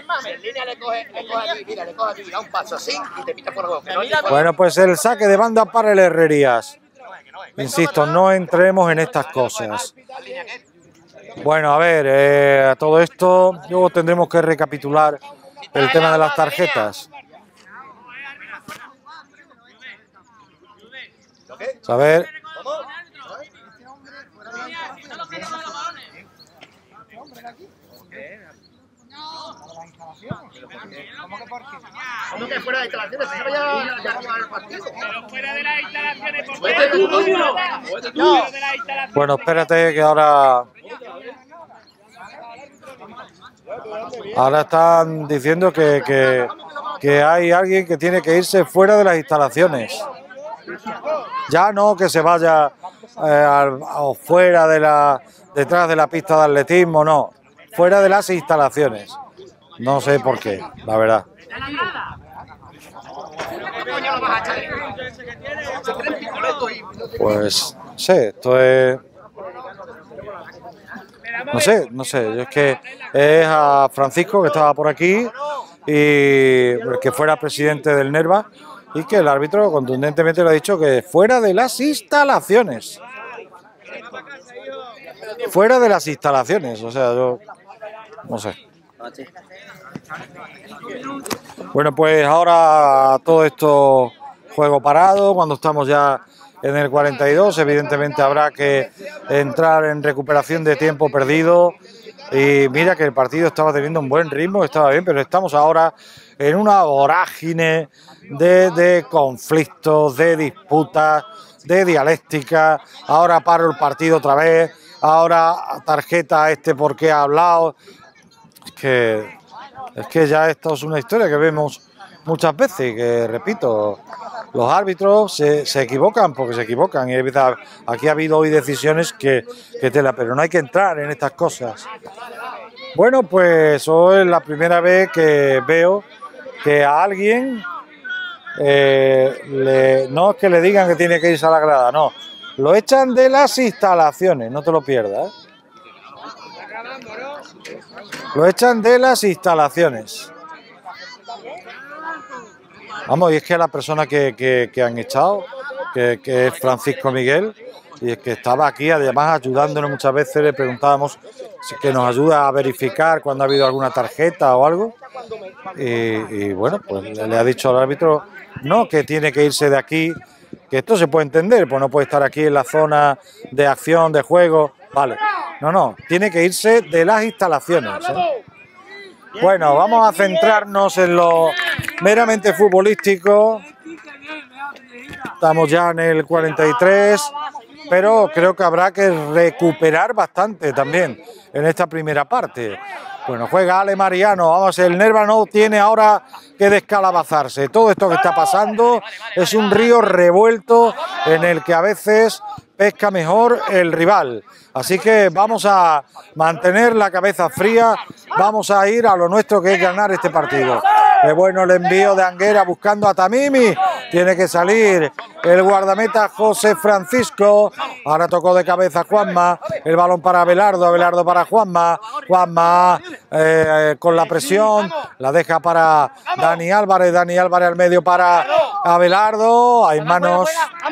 Bueno, pues el saque de banda para el Herrerías. Insisto, no entremos en estas cosas. Bueno, a ver, todo esto, luego tendremos que recapitular el tema de las tarjetas. A ver. ¿Cómo que fuera de instalaciones? Pero fuera de las instalaciones. Bueno, espérate que ahora están diciendo que hay alguien que tiene que irse fuera de las instalaciones. Ya no que se vaya fuera detrás de la pista de atletismo, no. Fuera de las instalaciones. No sé por qué, la verdad. Pues no sé, esto es... No sé, yo es que es a Francisco que estaba por aquí y que fuera presidente del Nerva y que el árbitro contundentemente le ha dicho que fuera de las instalaciones. Fuera de las instalaciones, o sea, yo no sé. Bueno, pues ahora todo esto juego parado, cuando estamos ya en el 42, evidentemente habrá que entrar en recuperación de tiempo perdido y mira que el partido estaba teniendo un buen ritmo, estaba bien, pero estamos ahora en una vorágine de conflictos, de disputas, de dialéctica, ahora paro el partido otra vez, ahora tarjeta a este porque ha hablado, es que ya esto es una historia que vemos muchas veces, que repito, los árbitros se equivocan porque se equivocan y aquí ha habido hoy decisiones que tela, pero no hay que entrar en estas cosas. Bueno, pues hoy es la primera vez que veo que a alguien no es que le digan que tiene que irse a la grada, no. Lo echan de las instalaciones, no te lo pierdas. Lo echan de las instalaciones. Vamos, y es que la persona que han echado, que es Francisco Miguel, y es que estaba aquí además ayudándonos muchas veces, le preguntábamos si que nos ayuda a verificar cuando ha habido alguna tarjeta o algo. Y bueno, pues le ha dicho al árbitro no, que tiene que irse de aquí, que esto se puede entender, pues no puede estar aquí en la zona de acción, de juego, vale. No, tiene que irse de las instalaciones, ¿eh? Bueno, vamos a centrarnos en lo meramente futbolístico. Estamos ya en el 43, pero creo que habrá que recuperar bastante también en esta primera parte. Bueno, juega Ale Mariano, vamos, el Nerva no tiene ahora que descalabazarse. Todo esto que está pasando es un río revuelto en el que a veces pesca mejor el rival. Así que vamos a mantener la cabeza fría, vamos a ir a lo nuestro, que es ganar este partido. Qué bueno el envío de Anguera buscando a Tamimi. Tiene que salir el guardameta José Francisco. Ahora tocó de cabeza Juanma. El balón para Abelardo, Abelardo para Juanma. Juanma con la presión. La deja para Dani Álvarez. Dani Álvarez al medio para Abelardo. Hay manos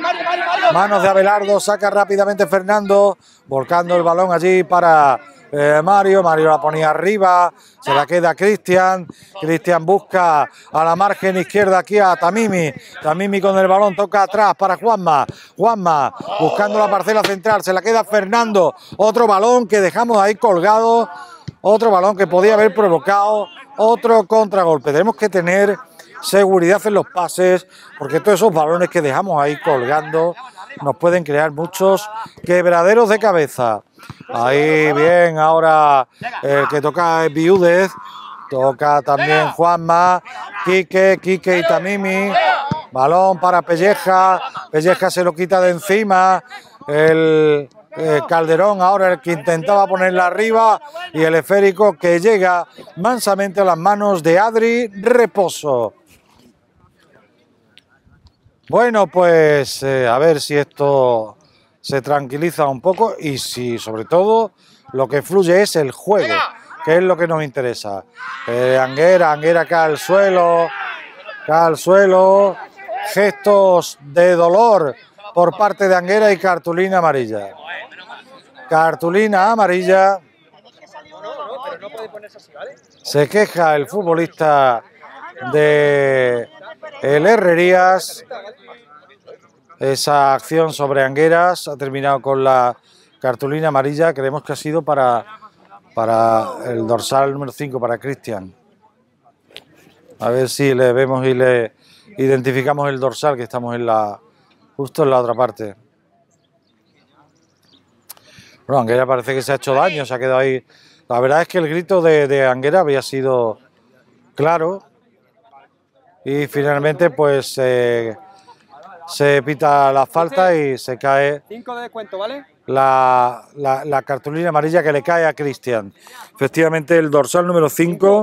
de Abelardo. Saca rápidamente Fernando. Volcando el balón allí para Mario la ponía arriba, se la queda Cristian busca a la margen izquierda aquí a Tamimi con el balón, toca atrás para Juanma buscando la parcela central, se la queda Fernando, otro balón que dejamos ahí colgado, otro balón que podía haber provocado otro contragolpe. Tenemos que tener seguridad en los pases, porque todos esos balones que dejamos ahí colgando nos pueden crear muchos quebraderos de cabeza. Ahí bien, ahora el que toca es Viúdez, toca también Juanma, Quique y Tamimi, balón para Pelleja se lo quita de encima, el Calderón ahora el que intentaba ponerla arriba y el esférico que llega mansamente a las manos de Adri Reposo. Bueno, pues a ver si esto se tranquiliza un poco y si sobre todo lo que fluye es el juego, que es lo que nos interesa. Anguera cae al suelo, gestos de dolor por parte de Anguera y cartulina amarilla. Cartulina amarilla. Se queja el futbolista de el Herrerías. Esa acción sobre Angueras ha terminado con la cartulina amarilla. Creemos que ha sido para el dorsal número 5, para Cristian. A ver si le vemos y le identificamos el dorsal, que estamos justo en la otra parte. Bueno, Anguera parece que se ha hecho daño, se ha quedado ahí. La verdad es que el grito de Anguera había sido claro. Y finalmente pues se pita la falta y se cae 5 de descuento, ¿vale? la cartulina amarilla que le cae a Cristian. Efectivamente el dorsal número 5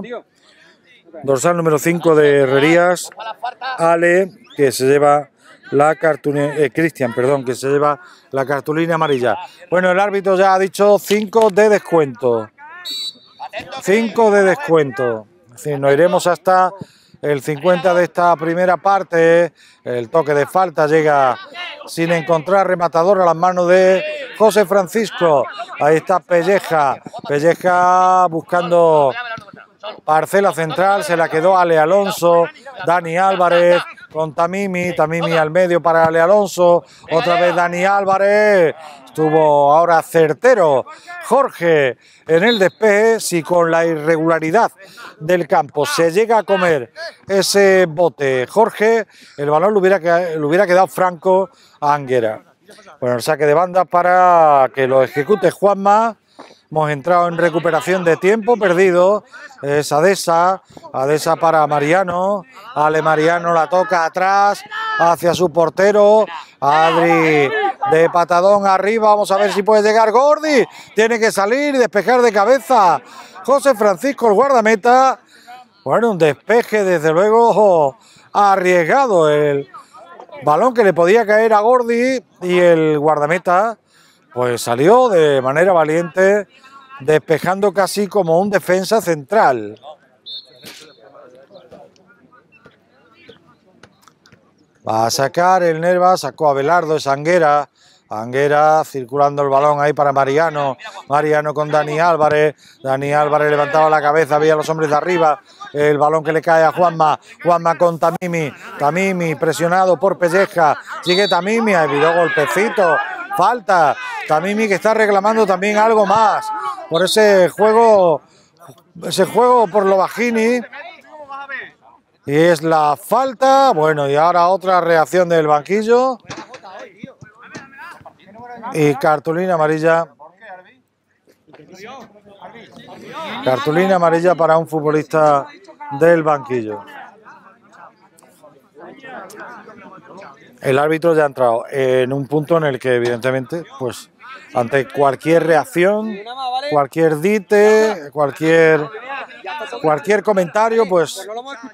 de Herrerías, Ale, que se lleva la cartulina, Cristian, perdón, que se lleva la cartulina amarilla. Bueno, el árbitro ya ha dicho 5 de descuento. 5 de descuento. Es decir, nos iremos hasta el 50 de esta primera parte. El toque de falta llega sin encontrar rematador a las manos de José Francisco. Ahí está Pelleja buscando parcela central, se la quedó Ale Alonso. Dani Álvarez con Tamimi al medio para Ale Alonso. Otra vez Dani Álvarez. Estuvo ahora certero Jorge en el despeje. Si con la irregularidad del campo se llega a comer ese bote Jorge, el balón le hubiera quedado franco a Anguera. Bueno, el saque de banda para que lo ejecute Juanma. Hemos entrado en recuperación de tiempo perdido. Es Adesa para Mariano. Ale Mariano la toca atrás hacia su portero. Adri de patadón arriba. Vamos a ver si puede llegar Gordi. Tiene que salir, despejar de cabeza José Francisco, el guardameta. Bueno, un despeje desde luego arriesgado. El balón que le podía caer a Gordi y el guardameta pues salió de manera valiente, despejando casi como un defensa central. Va a sacar el Nerva, sacó a Abelardo, es Anguera. Anguera circulando el balón ahí para Mariano. Mariano con Dani Álvarez. Dani Álvarez levantaba la cabeza, veía a los hombres de arriba. El balón que le cae a Juanma. Juanma con Tamimi. Tamimi presionado por Pelleja. Sigue Tamimi, ha habido golpecito. Falta. Tamimi que está reclamando también algo más por ese juego por lo bajini. Y es la falta. Bueno, y ahora otra reacción del banquillo. Y cartulina amarilla. Cartulina amarilla para un futbolista del banquillo. El árbitro ya ha entrado en un punto en el que evidentemente, pues, ante cualquier reacción, cualquier dite, cualquier comentario, pues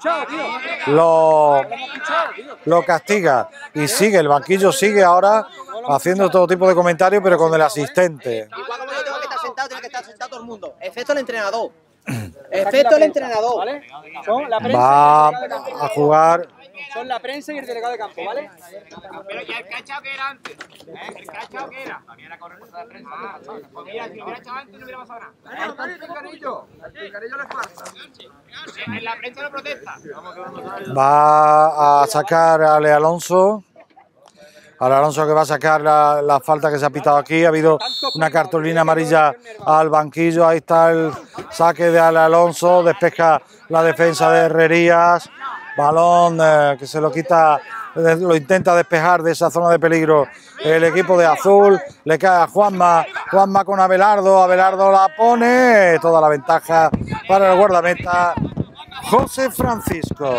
lo castiga. Y sigue, el banquillo sigue ahora haciendo todo tipo de comentarios, pero con el asistente. Igual como yo tengo que estar sentado, tiene que estar sentado todo el mundo, excepto el entrenador. Excepto el entrenador. ¿Vale? Son la prensa Va y el delegado de campo. a jugar. Son la prensa y el delegado de campo, ¿vale? Pero ya el cachao que era antes. El cachao que era. También era corresponsal de prensa. Pues mira, si hubiera echado antes no hubiera pasado nada. El picarillo le falta. En la prensa no protesta. Va a sacar a Ale Alonso. Ale Alonso que va a sacar la falta que se ha pitado aquí. Ha habido una cartulina amarilla al banquillo. Ahí está el saque de Ale Alonso. Despeja la defensa de Herrerías. Balón que se lo quita, lo intenta despejar de esa zona de peligro el equipo de azul. Le cae a Juanma. Juanma con Abelardo. Abelardo la pone. Toda la ventaja para el guardameta José Francisco.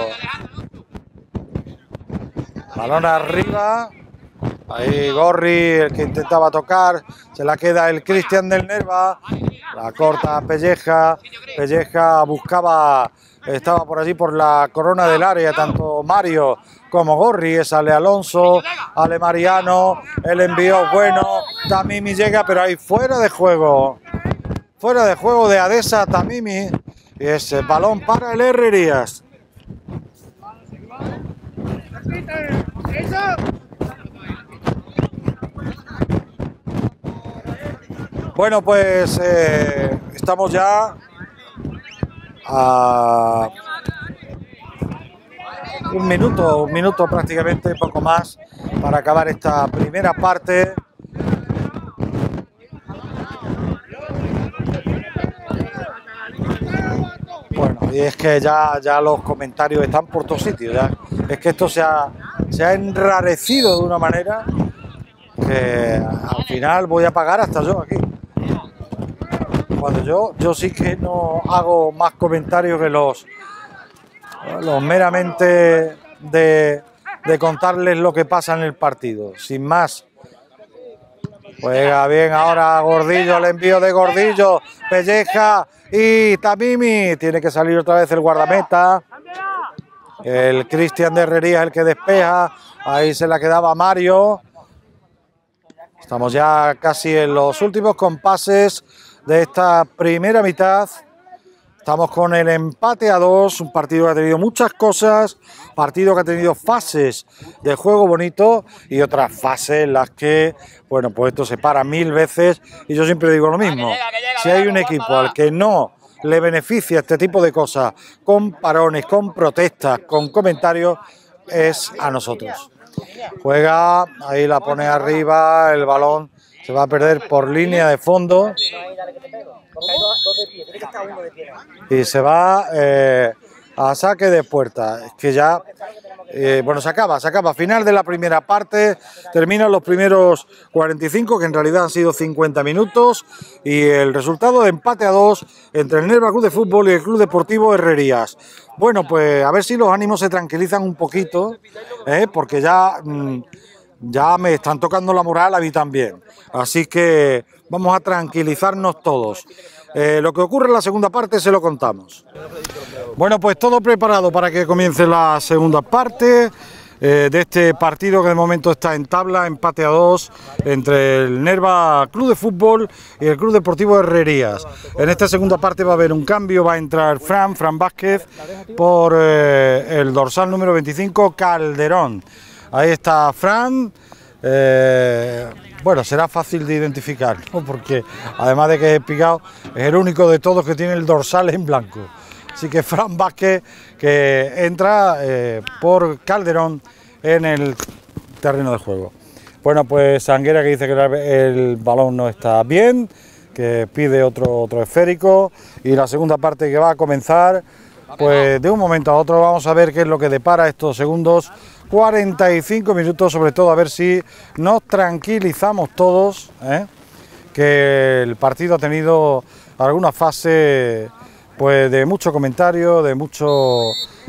Balón arriba. Ahí Gorri, el que intentaba tocar, se la queda el Cristian del Nerva, la corta Pelleja, Pelleja buscaba, estaba por allí por la corona del área, tanto Mario como Gorri, sale Alonso, Ale Mariano, el envío bueno, Tamimi llega, pero ahí fuera de juego de Adesa Tamimi, y ese balón para el Herrerías. Bueno, pues estamos ya a un minuto prácticamente, poco más, para acabar esta primera parte. Bueno, y es que ya los comentarios están por todos sitios, ya. Es que esto se ha enrarecido de una manera que al final voy a pagar hasta yo aquí. Cuando yo sí que no hago más comentarios que los meramente de contarles lo que pasa en el partido, sin más. Juega bien ahora Gordillo, el envío de Gordillo, Pelleja y Tamimi. Tiene que salir otra vez el guardameta. El Cristian de Herrerías el que despeja. Ahí se la quedaba Mario. Estamos ya casi en los últimos compases de esta primera mitad. Estamos con el empate a 2, un partido que ha tenido muchas cosas, partido que ha tenido fases de juego bonito y otras fases en las que, bueno, pues esto se para mil veces y yo siempre digo lo mismo. Si hay un equipo al que no le beneficia este tipo de cosas, con parones, con protestas, con comentarios, es a nosotros. Juega, ahí la pone arriba, el balón se va a perder por línea de fondo. Y se va a saque de puerta. Es que ya, bueno, se acaba. Final de la primera parte. Terminan los primeros 45, que en realidad han sido 50 minutos. Y el resultado de empate a 2 entre el Nerva Club de Fútbol y el Club Deportivo Herrerías. Bueno, pues a ver si los ánimos se tranquilizan un poquito, porque ya ya me están tocando la moral a mí también. Así que vamos a tranquilizarnos todos. Lo que ocurre en la segunda parte se lo contamos. Bueno, pues todo preparado para que comience la segunda parte de este partido que de momento está en tabla, empate a 2 entre el Nerva Club de Fútbol y el Club Deportivo Herrerías. En esta segunda parte va a haber un cambio, va a entrar Fran Vázquez por el dorsal número 25, Calderón. Ahí está Fran. Bueno, será fácil de identificar, ¿no? Porque además de que es picado, es el único de todos que tiene el dorsal en blanco. Así que Fran Vázquez, que entra por Calderón en el terreno de juego. Bueno, pues Anguera, que dice que el balón no está bien, que pide otro esférico, y la segunda parte que va a comenzar, pues de un momento a otro vamos a ver qué es lo que depara estos segundos 45 minutos, sobre todo a ver si nos tranquilizamos todos, que el partido ha tenido alguna fase pues de mucho comentario, de mucho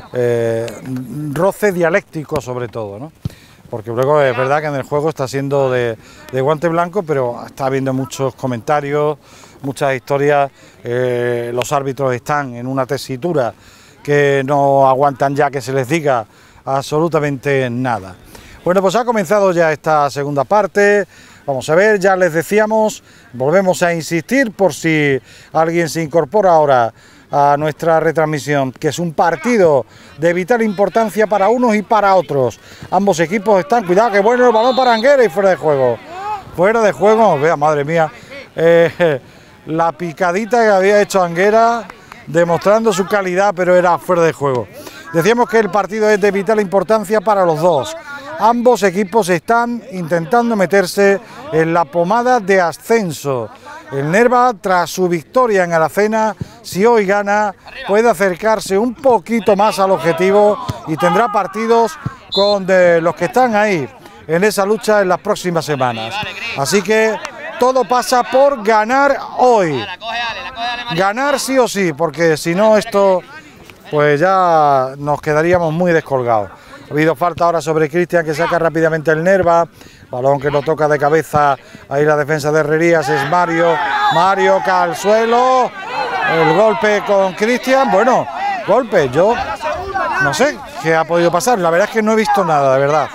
roce dialéctico sobre todo, ¿no? Porque luego es verdad que en el juego está siendo de guante blanco, pero está habiendo muchos comentarios, muchas historias, los árbitros están en una tesitura que no aguantan ya que se les diga absolutamente nada. Bueno, pues ha comenzado ya esta segunda parte. Vamos a ver, ya les decíamos, volvemos a insistir por si alguien se incorpora ahora a nuestra retransmisión, que es un partido de vital importancia para unos y para otros. Ambos equipos están, cuidado que bueno el balón para Anguera y fuera de juego. Fuera de juego, vea, madre mía, la picadita que había hecho Anguera, demostrando su calidad, pero era fuera de juego. Decíamos que el partido es de vital importancia para los dos. Ambos equipos están intentando meterse en la pomada de ascenso. El Nerva, tras su victoria en Aracena, si hoy gana, puede acercarse un poquito más al objetivo y tendrá partidos con los que están ahí en esa lucha en las próximas semanas. Así que todo pasa por ganar hoy. Ganar sí o sí, porque si no esto, pues ya nos quedaríamos muy descolgados. Ha habido falta ahora sobre Cristian, que saca rápidamente el Nerva. Balón que lo toca de cabeza. Ahí la defensa de Herrerías es Mario. Mario cae al suelo. El golpe con Cristian. Bueno, golpe. Yo no sé qué ha podido pasar. La verdad es que no he visto nada, de verdad.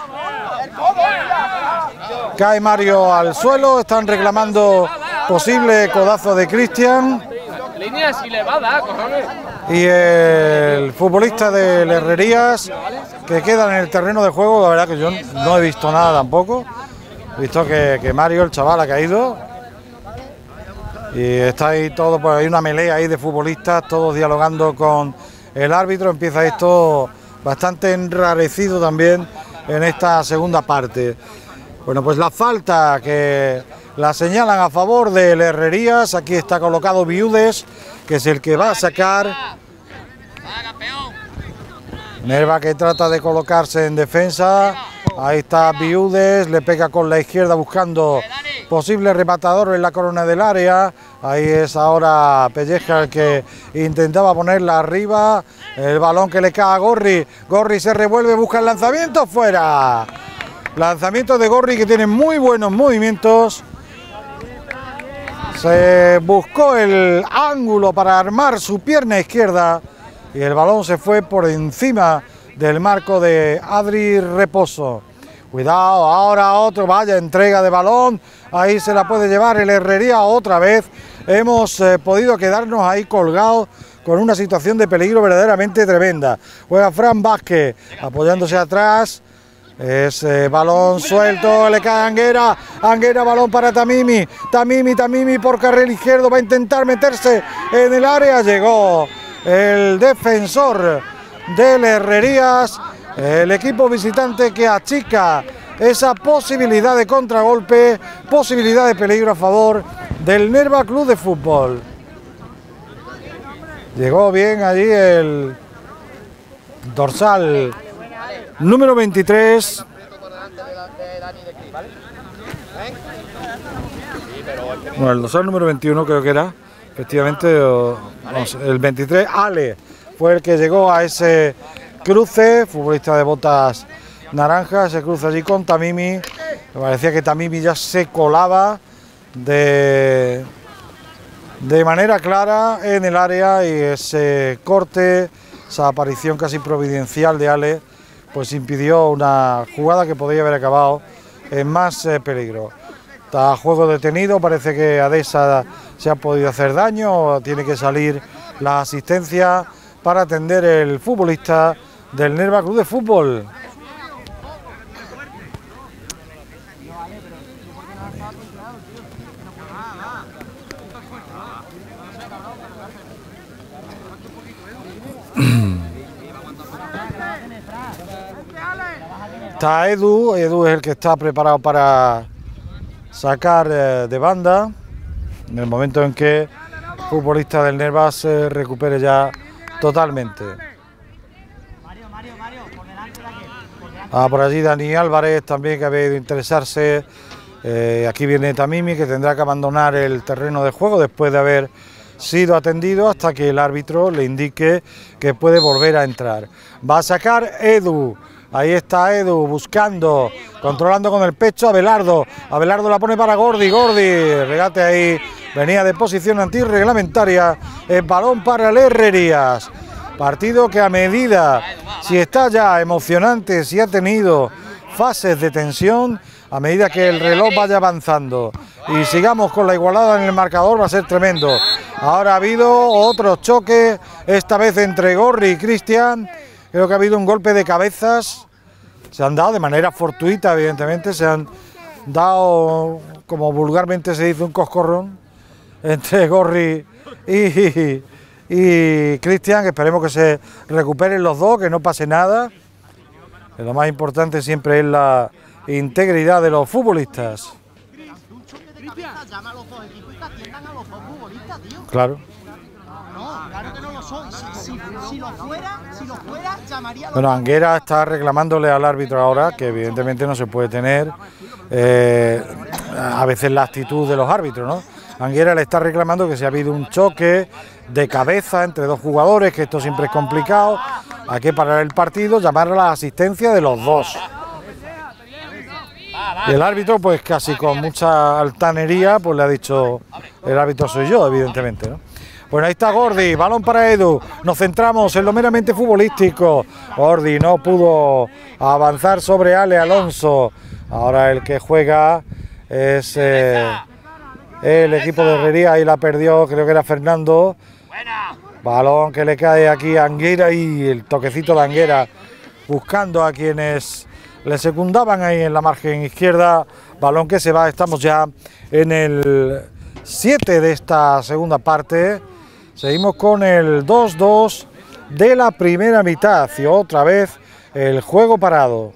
Cae Mario al suelo. Están reclamando posible codazo de Cristian. Y el futbolista del Herrerías, que queda en el terreno de juego. La verdad que yo no he visto nada tampoco. He visto que Mario, el chaval, ha caído. Y está ahí todo, pues hay una melea ahí de futbolistas, todos dialogando con el árbitro. Empieza esto bastante enrarecido también en esta segunda parte. Bueno, pues la falta que la señalan a favor del Herrerías. Aquí está colocado Viudes, que es el que va a sacar. Nerva, que trata de colocarse en defensa. Ahí está Viudes, le pega con la izquierda buscando posible rematador en la corona del área. Ahí es ahora Pelleja el que intentaba ponerla arriba. El balón que le cae a Gorri. Gorri se revuelve, busca el lanzamiento, fuera. Lanzamiento de Gorri, que tiene muy buenos movimientos. Se buscó el ángulo para armar su pierna izquierda y el balón se fue por encima del marco de Adri Reposo. Cuidado, ahora otro, vaya entrega de balón, ahí se la puede llevar el Herrería otra vez. Hemos podido quedarnos ahí colgados con una situación de peligro verdaderamente tremenda. Juega Fran Vázquez apoyándose atrás. Es balón suelto, le cae a Anguera. Anguera, balón para Tamimi. Tamimi por carril izquierdo, va a intentar meterse en el área. Llegó el defensor del Herrerías. El equipo visitante que achica esa posibilidad de contragolpe, posibilidad de peligro a favor del Nerva Club de Fútbol. Llegó bien allí el dorsal número 23. Bueno, el dorsal número 21 creo que era, efectivamente, vamos, el 23, Ale, fue el que llegó a ese cruce, futbolista de botas naranjas, se cruza allí con Tamimi, Me parecía que Tamimi ya se colaba de manera clara en el área y ese corte, esa aparición casi providencial de Ale, pues impidió una jugada que podría haber acabado en más peligro. Está juego detenido, parece que a Deza se ha podido hacer daño, tiene que salir la asistencia para atender el futbolista del Nerva Club de Fútbol. Está Edu es el que está preparado para sacar de banda en el momento en que el futbolista del Nerva se recupere ya totalmente. Por allí Dani Álvarez también, que había ido a interesarse. Aquí viene Tamimi, que tendrá que abandonar el terreno de juego después de haber sido atendido hasta que el árbitro le indique que puede volver a entrar. Va a sacar Edu. Ahí está Edu buscando, controlando con el pecho a Abelardo. Abelardo la pone para Gordi. Regate ahí. Venía de posición antirreglamentaria. El balón para el Herrerías. Partido que a medida, si está ya emocionante, si ha tenido fases de tensión, a medida que el reloj vaya avanzando y sigamos con la igualada en el marcador, va a ser tremendo. Ahora ha habido otro choque, esta vez entre Gorri y Cristian. Creo que ha habido un golpe de cabezas. Se han dado de manera fortuita, evidentemente. Se han dado, como vulgarmente se dice, un coscorrón entre Gorri y Cristian, que esperemos que se recuperen los dos, que no pase nada. Que lo más importante siempre es la integridad de los futbolistas. Claro. Claro que no lo son. Si lo fuera, llamaría a los... Bueno, Anguera está reclamándole al árbitro ahora, que evidentemente no se puede tener a veces la actitud de los árbitros, ¿no? Anguera le está reclamando que si ha habido un choque de cabeza entre dos jugadores, que esto siempre es complicado, hay que parar el partido, llamar a la asistencia de los dos. Y el árbitro, pues casi con mucha altanería, pues le ha dicho, el árbitro soy yo, evidentemente, ¿no? Bueno, ahí está Gordi, balón para Edu, nos centramos en lo meramente futbolístico. Gordi no pudo avanzar sobre Ale Alonso. Ahora el que juega es el equipo de Herrería, ahí la perdió, creo que era Fernando. Balón que le cae aquí a Anguera y el toquecito de Anguera buscando a quienes le secundaban ahí en la margen izquierda. Balón que se va, estamos ya en el 7 de esta segunda parte. Seguimos con el 2-2 de la primera mitad y otra vez el juego parado.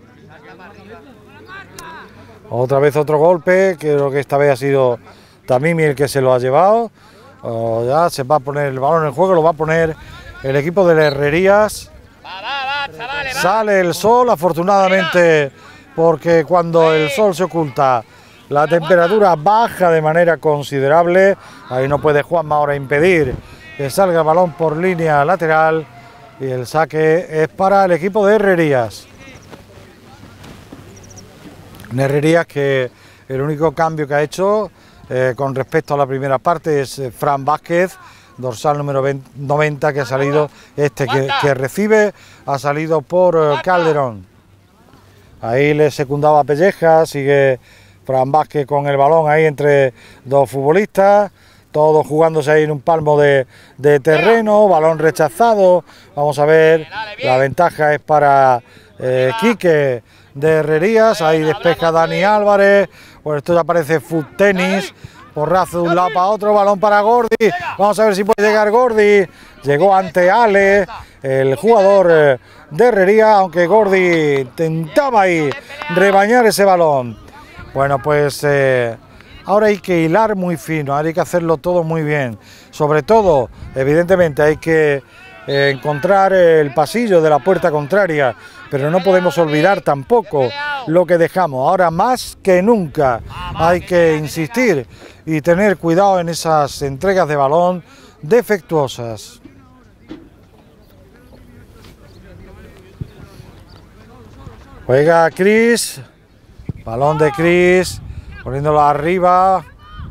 Otra vez otro golpe, creo que esta vez ha sido Tamimi el que se lo ha llevado. Ya se va a poner el balón en el juego, lo va a poner el equipo de Herrerías. Sale el sol, afortunadamente, porque cuando el sol se oculta, la temperatura baja de manera considerable. Ahí no puede Juanma ahora impedir que salga el balón por línea lateral y el saque es para el equipo de Herrerías. Herrerías, que el único cambio que ha hecho con respecto a la primera parte es Fran Vázquez, dorsal número 90, que ha salido, que recibe, ha salido por Calderón. Ahí le secundaba Pelleja, sigue Fran Vázquez con el balón ahí entre dos futbolistas, todos jugándose ahí en un palmo de terreno, balón rechazado. Vamos a ver, la ventaja es para Quique de Herrerías, ahí despeja Dani Álvarez. Bueno, esto ya parece foot tenis, porrazo de un lado para otro, balón para Gordi. Vamos a ver si puede llegar Gordi. Llegó ante Ale, el jugador de Herrería, aunque Gordi intentaba ahí rebañar ese balón. Bueno, pues ahora hay que hilar muy fino, ahora hay que hacerlo todo muy bien. Sobre todo, evidentemente, hay que encontrar el pasillo de la puerta contraria, pero no podemos olvidar tampoco lo que dejamos. Ahora más que nunca hay que insistir y tener cuidado en esas entregas de balón defectuosas. Juega Cris, Balón de Cris, poniéndolo arriba.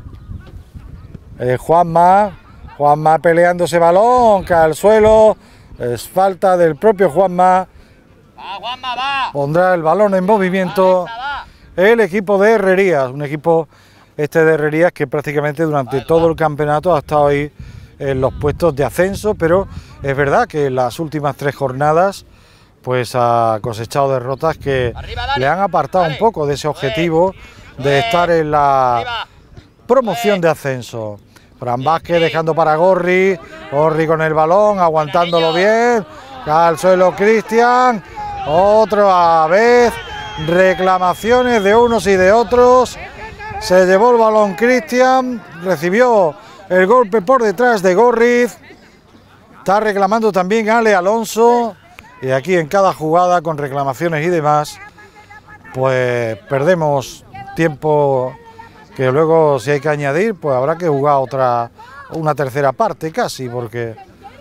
Juanma peleando ese balón, cae al suelo. Es falta del propio Juanma. Pondrá el balón en movimiento el equipo de Herrerías, un equipo de Herrerías que prácticamente durante todo el campeonato ha estado ahí en los puestos de ascenso, pero es verdad que en las últimas 3 jornadas pues ha cosechado derrotas que le han apartado un poco de ese objetivo de estar en la promoción de ascenso. Fran Vázquez dejando para Gorri con el balón, aguantándolo bien, cae al suelo Cristian, otra vez, reclamaciones de unos y de otros, se llevó el balón Cristian, recibió el golpe por detrás de Gorriz, está reclamando también Ale Alonso, y aquí en cada jugada con reclamaciones y demás, pues perdemos tiempo que luego si hay que añadir, pues habrá que jugar una tercera parte casi, porque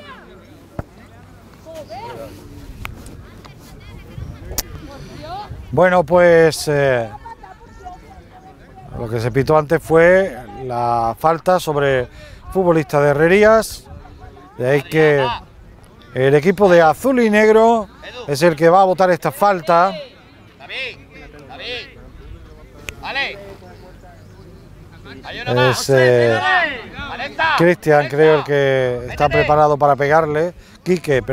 bueno, pues lo que se pitó antes fue la falta sobre futbolista de Herrerías, de ahí que el equipo de azul y negro es el que va a votar esta falta. Es Cristian, creo, el que está preparado para pegarle. Quique,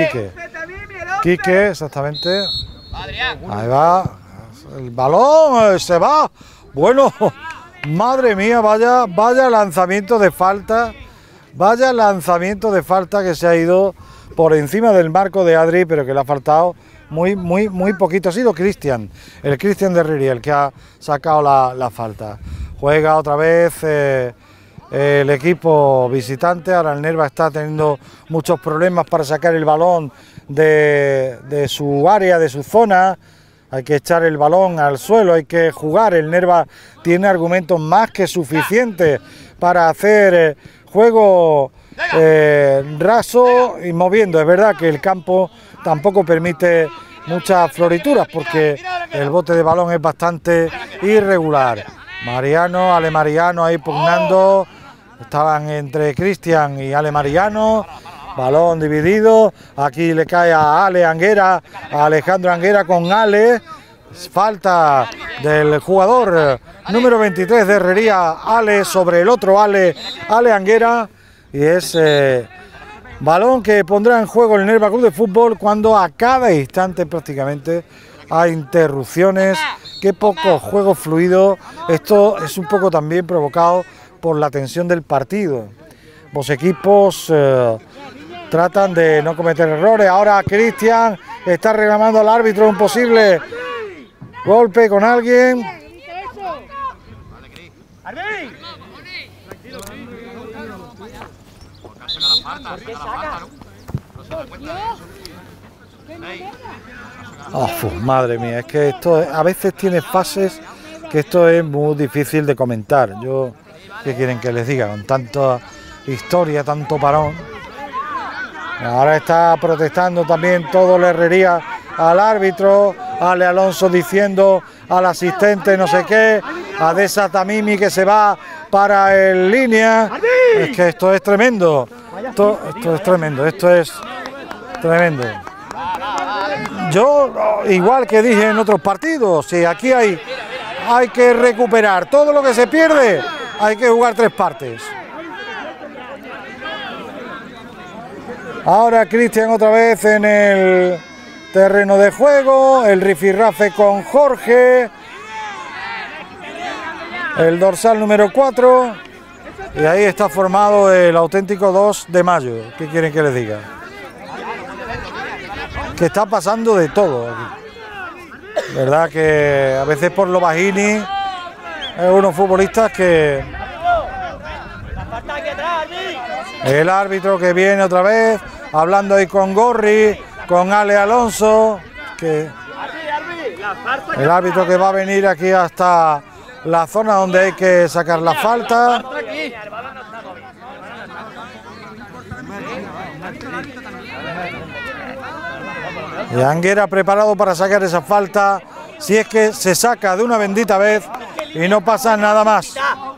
exactamente. Ahí va. El balón se va. Bueno, madre mía, vaya lanzamiento de falta. Vaya lanzamiento de falta que se ha ido por encima del marco de Adri, pero que le ha faltado muy poquito. Ha sido Cristian, el Cristian de Herrería, el que ha sacado la falta. Juega otra vez el equipo visitante. Ahora el Nerva está teniendo muchos problemas para sacar el balón de su área, de su zona. Hay que echar el balón al suelo, hay que jugar. El Nerva tiene argumentos más que suficientes para hacer juego raso y moviendo. Es verdad que el campo tampoco permite muchas florituras porque el bote de balón es bastante irregular. Ale Mariano ahí pugnando, estaban entre Cristian y Ale Mariano, balón dividido, aquí le cae a Ale Anguera, a Alejandro Anguera con Ale, falta del jugador número 23 de Herrería, Ale sobre el otro Ale Anguera, y es balón que pondrá en juego el Nerva Club de Fútbol cuando a cada instante prácticamente hay interrupciones. Qué poco juego fluido. Esto es un poco también provocado por la tensión del partido. Los equipos tratan de no cometer errores. Ahora Cristian está reclamando al árbitro un posible golpe con alguien. Madre mía, es que esto a veces tiene fases que esto es muy difícil de comentar. ¿Qué quieren que les diga? Con tanta historia, tanto parón. Ahora está protestando también todo la Herrería al árbitro, Ale Alonso diciendo al asistente no sé qué, a Desa Tamimi que se va para el línea. Es que esto es tremendo. Esto es tremendo, esto es tremendo. Yo, igual que dije en otros partidos, si aquí hay que recuperar todo lo que se pierde, hay que jugar 3 partes. Ahora Cristian otra vez en el terreno de juego, el rifirrafe con Jorge, el dorsal número 4, y ahí está formado el auténtico 2 de mayo. ¿Qué quieren que les diga? Que está pasando de todo aquí. Verdad que a veces por lo bajini hay unos futbolistas que... El árbitro que viene otra vez, hablando ahí con Gorri, con Ale Alonso, que el árbitro que va a venir aquí hasta la zona donde hay que sacar la falta. Y Anguera preparado para sacar esa falta. si es que se saca de una bendita vez y no pasa nada más.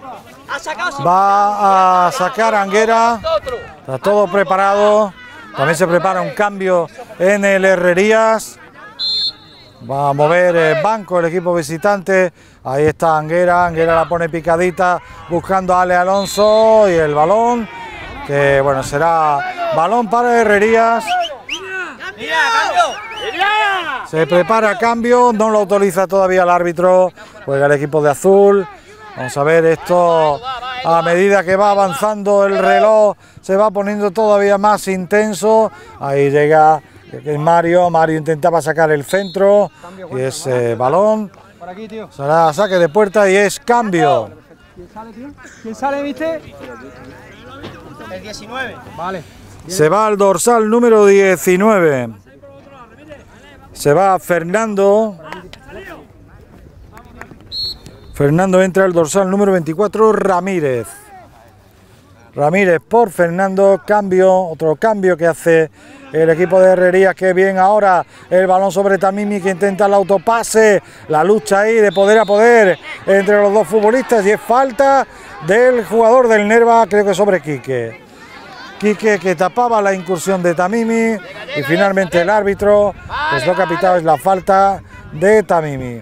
Va a sacar Anguera, está todo preparado, también se prepara un cambio en el Herrerías. Va a mover el banco el equipo visitante. Ahí está Anguera, Anguera la pone picadita buscando a Ale Alonso y el balón, que bueno, será balón para Herrerías. Se prepara cambio, no lo autoriza todavía el árbitro, juega el equipo de azul. Vamos a ver esto, a medida que va avanzando el reloj, se va poniendo todavía más intenso. Ahí llega Mario, Mario intentaba sacar el centro y es balón, será saque de puerta y es cambio. ¿Quién sale, viste? El 19. Vale. Se va al dorsal número 19, se va Fernando. Fernando entra al dorsal número 24, Ramírez. Ramírez por Fernando, cambio, otro cambio que hace el equipo de Herrerías. Que bien ahora el balón sobre Tamimi, que intenta el autopase, la lucha ahí de poder a poder entre los dos futbolistas y es falta del jugador del Nerva, creo que sobre Quique. Quique, que tapaba la incursión de Tamimi y finalmente el árbitro, pues lo que ha pitado es la falta de Tamimi.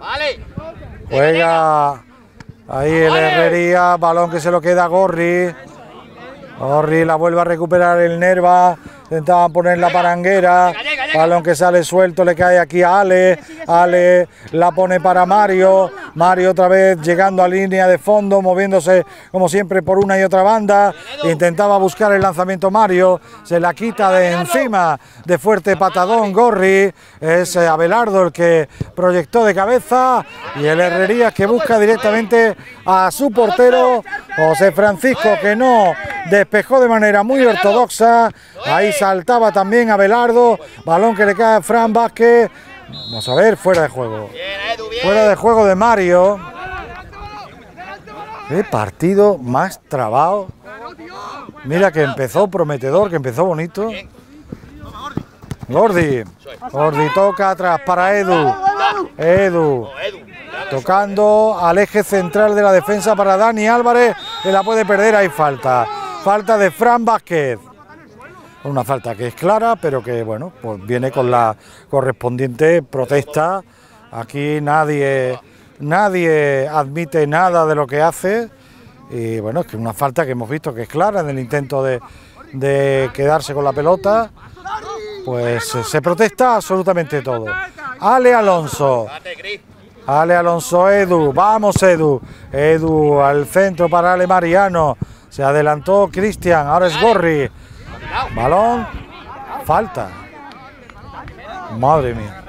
Juega ahí el Herrería, balón que se lo queda a Gorri. Gorri la vuelve a recuperar el Nerva, intentaban poner la paranguera, balón que sale suelto, le cae aquí a Ale, Ale la pone para Mario, Mario otra vez llegando a línea de fondo, moviéndose como siempre por una y otra banda, intentaba buscar el lanzamiento Mario, se la quita de encima de fuerte patadón Gorri, es Abelardo el que proyectó de cabeza y el Herrerías que busca directamente a su portero, José Francisco, que no despejó de manera muy ortodoxa. Ahí saltaba también Abelardo, balón que le cae a Fran Vázquez. Vamos a ver, fuera de juego. Fuera de juego de Mario. Qué partido más trabado. Mira que empezó prometedor, que empezó bonito. Gordi toca atrás para Edu. Edu tocando al eje central de la defensa para Dani Álvarez, que la puede perder, hay falta. Falta de Fran Vázquez. Una falta que es clara, pero que bueno, pues viene con la correspondiente protesta. Aquí nadie admite nada de lo que hace. Y bueno, es que una falta que hemos visto que es clara en el intento de quedarse con la pelota. Pues se protesta absolutamente todo. Ale Alonso. Ale Alonso, Edu, vamos Edu. Edu al centro para Ale Mariano. Se adelantó Cristian, ahora es Gorri. Balón, falta. Madre mía.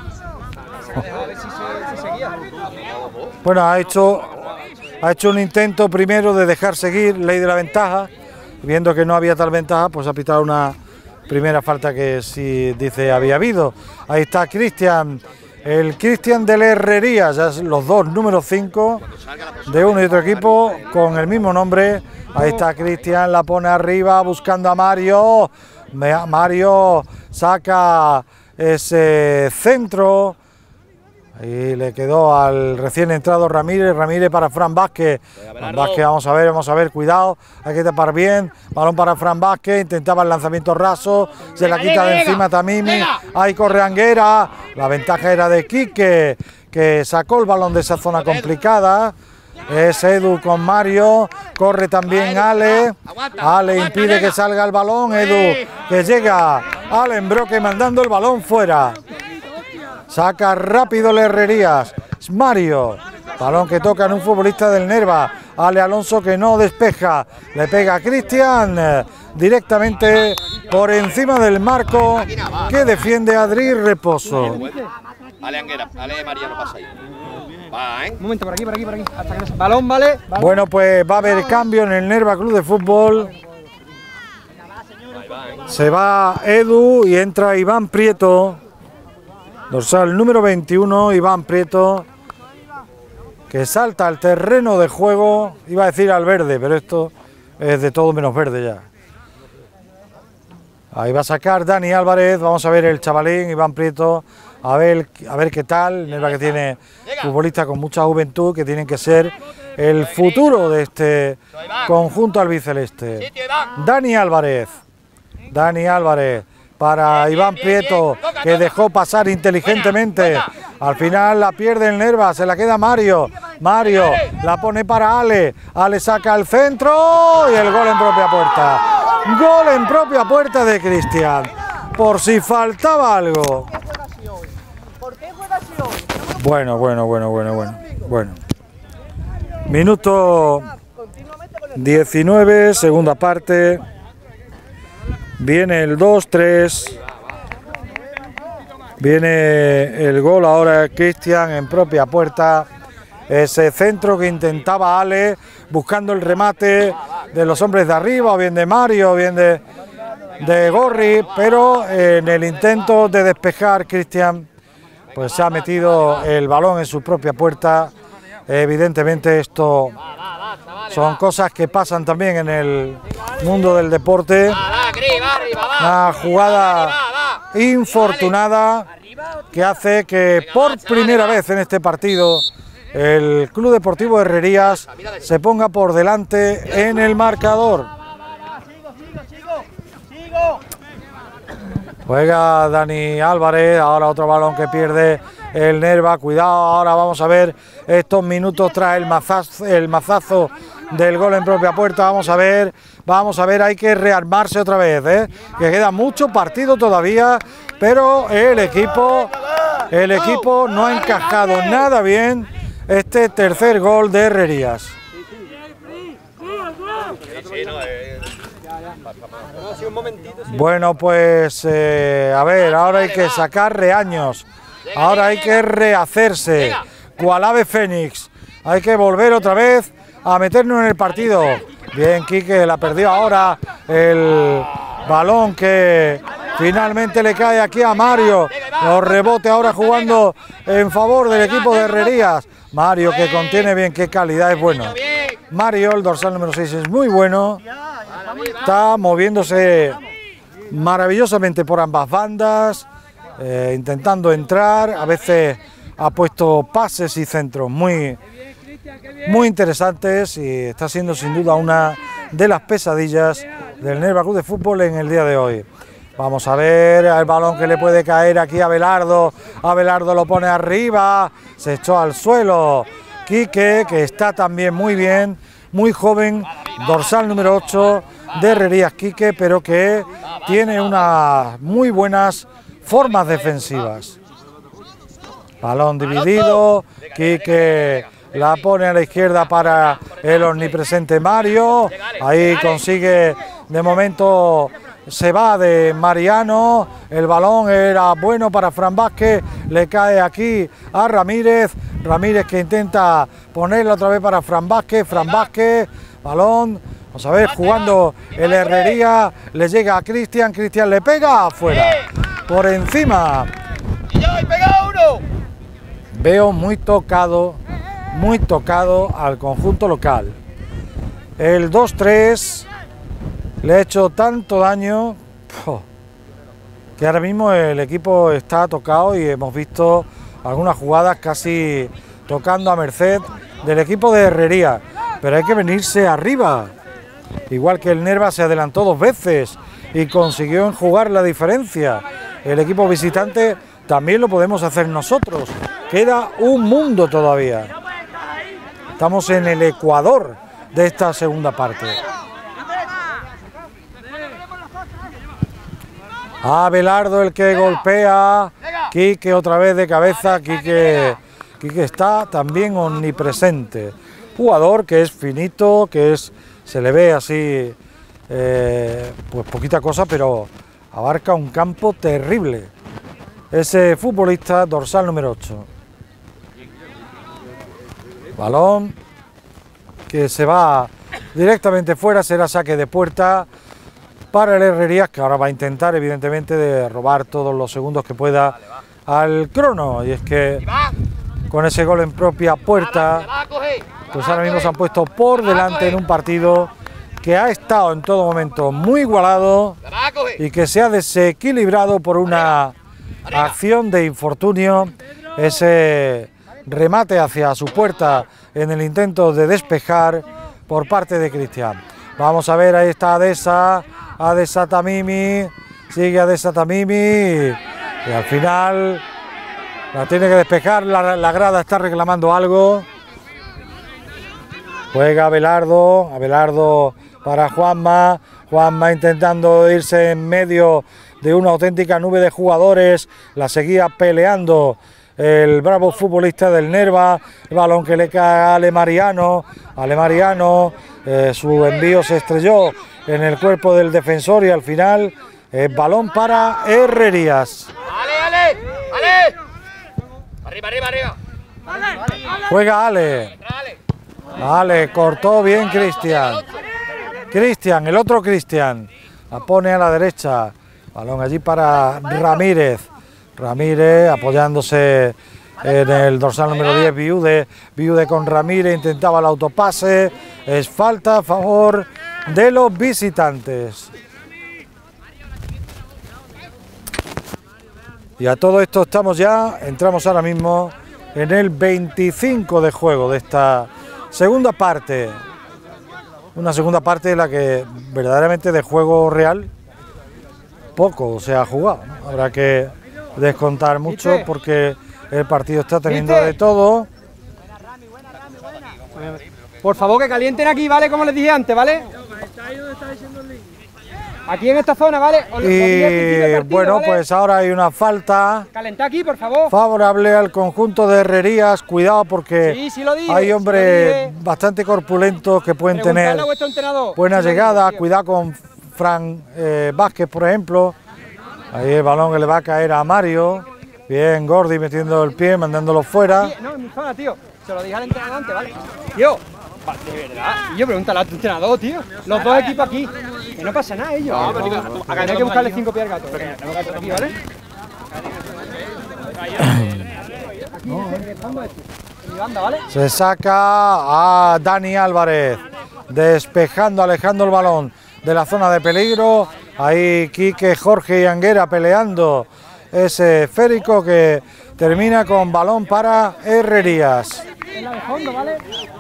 Bueno, ha hecho un intento primero de dejar seguir, ley de la ventaja. Viendo que no había tal ventaja, pues ha pitado una primera falta que sí dice había habido. Ahí está Cristian, el Cristian del Herrerías, ya los dos número 5 de uno y otro equipo con el mismo nombre. Ahí está Cristian, la pone arriba buscando a Mario. Mario saca ese centro. Ahí le quedó al recién entrado Ramírez. Ramírez para Fran Vázquez. Fran Vázquez, vamos a ver, cuidado. Hay que tapar bien. Balón para Fran Vázquez. Intentaba el lanzamiento raso. Se la quita de encima Tamimi. Ahí corre Anguera. La ventaja era de Quique, que sacó el balón de esa zona complicada. Es Edu con Mario, corre también Ale, Ale impide que salga el balón, Edu que llega al embroque mandando el balón fuera, saca rápido el Herrerías, es Mario, balón que toca en un futbolista del Nerva, Ale Alonso que no despeja, le pega a Cristian directamente por encima del marco que defiende Adri Reposo. Ale Anguera, Ale Mariano pasa ahí. Va, Un momento, por aquí. Hasta que balón, vale. Bueno, pues va a haber cambio en el Nerva Club de Fútbol. Se va Edu y entra Iván Prieto. Dorsal número 21, Iván Prieto, que salta al terreno de juego. Iba a decir al verde, pero esto es de todo menos verde ya. Ahí va a sacar Dani Álvarez. Vamos a ver el chavalín, Iván Prieto. a ver qué tal. Nerva que tiene futbolistas con mucha juventud que tienen que ser el futuro de este conjunto albiceleste. Dani Álvarez para Iván Prieto, que dejó pasar inteligentemente. Al final la pierde el Nerva, se la queda Mario. Mario la pone para Ale. Ale saca al centro y el gol en propia puerta. Gol en propia puerta de Cristian. Por si faltaba algo. Bueno. Minuto 19, segunda parte. Viene el 2-3. Viene el gol ahora Cristian en propia puerta. Ese centro que intentaba Ale, buscando el remate de los hombres de arriba, o bien de Mario, o bien de Gorri, pero en el intento de despejar Cristian, pues se ha metido el balón en su propia puerta. Evidentemente esto son cosas que pasan también en el mundo del deporte. Una jugada infortunada que hace que por primera vez en este partido el Club Deportivo Herrerías se ponga por delante en el marcador. Juega Dani Álvarez, ahora otro balón que pierde el Nerva. Cuidado, ahora vamos a ver estos minutos tras el mazazo del gol en propia puerta. Vamos a ver, hay que rearmarse otra vez, que queda mucho partido todavía, pero el equipo no ha encajado nada bien este tercer gol de Herrerías. Bueno, pues a ver, ahora hay que sacar reaños, ahora hay que rehacerse, cual ave fénix, hay que volver otra vez a meternos en el partido. Bien, Quique la perdió ahora, el balón que finalmente le cae aquí a Mario, los rebotes ahora jugando en favor del equipo de Herrerías. Mario que contiene bien, qué calidad, es bueno. Mario, el dorsal número 6, es muy bueno, está moviéndose maravillosamente por ambas bandas, intentando entrar, a veces ha puesto pases y centros muy interesantes y está siendo sin duda una de las pesadillas del Nerva Club de Fútbol en el día de hoy. Vamos a ver el balón que le puede caer aquí a Abelardo. Abelardo lo pone arriba, se echó al suelo. Quique, que está también muy bien, muy joven, dorsal número 8 de Herrerías Quique, pero que tiene unas muy buenas formas defensivas. Balón dividido, Quique la pone a la izquierda para el omnipresente Mario. Ahí consigue, de momento se va de Mariano. El balón era bueno para Fran Vázquez, le cae aquí a Ramírez. Ramírez que intenta ponerla otra vez para Fran Vázquez. Fran Vázquez, balón. Vamos a ver, jugando el Herrería, le llega a Cristian. Cristian le pega afuera, por encima. Veo muy tocado al conjunto local. El 2-3 le ha hecho tanto daño que ahora mismo el equipo está tocado y hemos visto algunas jugadas casi tocando a merced del equipo de Herrería, pero hay que venirse arriba. Igual que el Nerva se adelantó 2 veces y consiguió enjugar la diferencia, el equipo visitante también lo podemos hacer nosotros. Queda un mundo todavía. Estamos en el ecuador de esta segunda parte. Abelardo el que golpea. Quique otra vez de cabeza. Quique está también omnipresente. Jugador que es finito, se le ve así, pues poquita cosa, pero abarca un campo terrible. Ese futbolista, dorsal número 8. Balón que se va directamente fuera, será saque de puerta para el Herrerías, que ahora va a intentar evidentemente de robar todos los segundos que pueda al crono. Y es que con ese gol en propia puerta, pues ahora mismo se han puesto por delante en un partido que ha estado en todo momento muy igualado y que se ha desequilibrado por una acción de infortunio, ese remate hacia su puerta en el intento de despejar por parte de Cristian. Vamos a ver, ahí está Adesa Tamimi, sigue Adesa Tamimi y al final la tiene que despejar, la grada está reclamando algo. Juega Abelardo para Juanma intentando irse en medio de una auténtica nube de jugadores, la seguía peleando el bravo futbolista del Nerva, el balón que le cae a Ale Mariano, su envío se estrelló en el cuerpo del defensor y al final balón para Herrerías. ¡Ale! Arriba. Juega Ale, cortó bien Cristian, el otro Cristian, la pone a la derecha, balón allí para Ramírez apoyándose en el dorsal número 10, Viude con Ramírez, intentaba el autopase, es falta a favor de los visitantes. Y a todo esto entramos ahora mismo en el 25 de juego de esta segunda parte. Una segunda parte en la que verdaderamente de juego real poco se ha jugado, ¿no? Habrá que descontar mucho porque el partido está teniendo de todo. Por favor, que calienten aquí, ¿vale? Como les dije antes, ¿vale? Aquí en esta zona, ¿vale? Y bueno, ¿vale? Pues ahora hay una falta. Calentad aquí, por favor. Favorable al conjunto de Herrerías. Cuidado porque hay hombres bastante corpulentos que pueden tener buena llegada. Cuidado con Fran Vázquez, por ejemplo. Ahí el balón que le va a caer a Mario. Bien, Gordi metiendo el pie, mandándolo fuera. No, en mi zona, tío. Se lo dije al entrenador antes, ¿vale? Tío, de verdad. Y yo pregúntale a tu entrenador, tío. Los dos equipos aquí. Que no pasa nada, ellos. Acá hay que buscarle 5 pies al gato. Aquí, ¿vale? Se saca a Dani Álvarez. Despejando, alejando el balón de la zona de peligro. Ahí Quique, Jorge y Anguera peleando ese esférico que termina con balón para Herrerías. En la de fondo, ¿vale?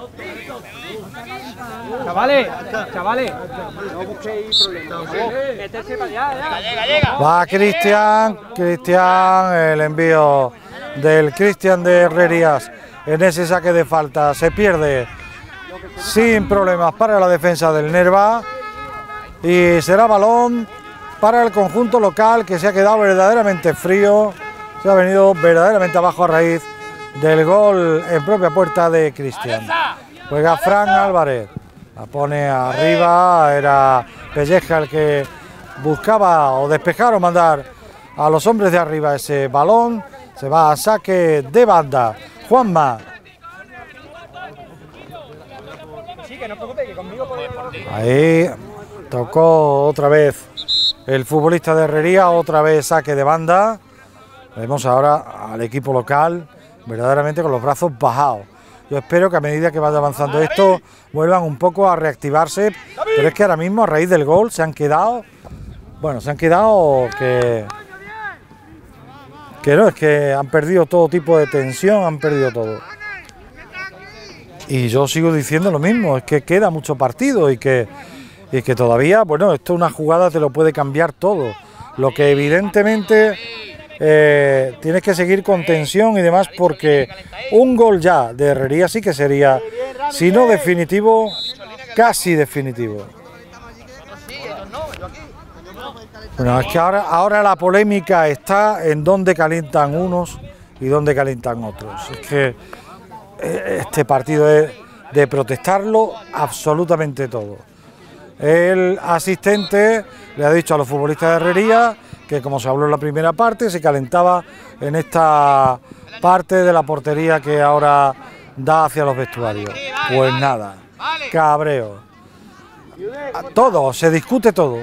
Chavales, no busquéis problemas. Meterse para allá, Llega. Va Cristian, el envío del Cristian de Herrerías en ese saque de falta. Se pierde sin problemas para la defensa del Nerva y será balón para el conjunto local que se ha quedado verdaderamente frío, se ha venido verdaderamente abajo a raíz del gol en propia puerta de Cristian. Juega Fran Álvarez, la pone arriba, era Pelleja el que buscaba o despejar o mandar a los hombres de arriba ese balón, se va a saque de banda. Juanma. Ahí tocó otra vez el futbolista de Herrería, otra vez saque de banda. Vemos ahora al equipo local verdaderamente con los brazos bajados. Yo espero que a medida que vaya avanzando esto vuelvan un poco a reactivarse, pero es que ahora mismo a raíz del gol se han quedado que no, es que han perdido todo tipo de tensión, han perdido todo. Y yo sigo diciendo lo mismo, es que queda mucho partido y que todavía, bueno, esto una jugada te lo puede cambiar todo. Lo que evidentemente tienes que seguir con tensión y demás, porque un gol ya de Herrería sí que sería, si no definitivo, casi definitivo. Bueno, es que ahora la polémica está en dónde calientan unos y dónde calientan otros. Es que este partido es de protestarlo absolutamente todo. El asistente le ha dicho a los futbolistas de Herrería que, como se habló en la primera parte, se calentaba en esta parte de la portería que ahora da hacia los vestuarios. Pues nada, cabreo. Todo, se discute todo.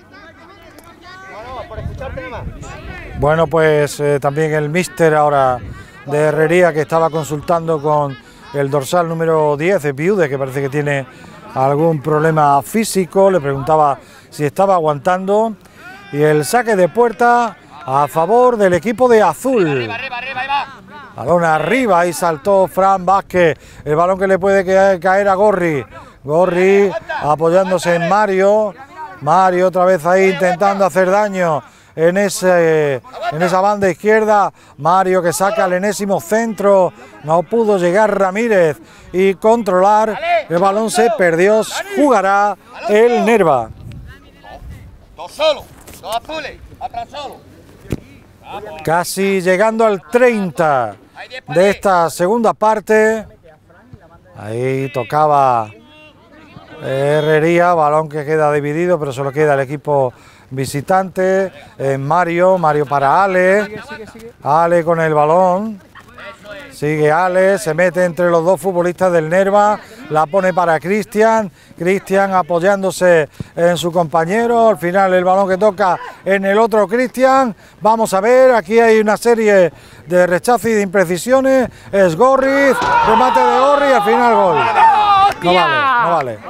Bueno, pues también el míster ahora de Herrería, que estaba consultando con el dorsal número 10, de Viude, que parece que tiene algún problema físico, le preguntaba si estaba aguantando, y el saque de puerta a favor del equipo de azul. Balón arriba y saltó Fran Vázquez. El balón que le puede caer a Gorri. Gorri apoyándose en Mario. Mario otra vez ahí intentando hacer daño en esa banda izquierda. Mario que saca el enésimo centro. No pudo llegar Ramírez y controlar. El balón se perdió. Jugará el Nerva. Dos solos, dos azules, atrás solo. Casi llegando al 30 de esta segunda parte. Ahí tocaba Herrería, balón que queda dividido, pero solo queda el equipo visitante. Mario para Ale. Ale con el balón. Sigue Ale, se mete entre los dos futbolistas del Nerva, la pone para Cristian. Cristian apoyándose en su compañero. Al final el balón que toca en el otro Cristian. Vamos a ver, aquí hay una serie de rechazos y de imprecisiones. Es Gorriz, remate de Gorriz y al final gol. No vale.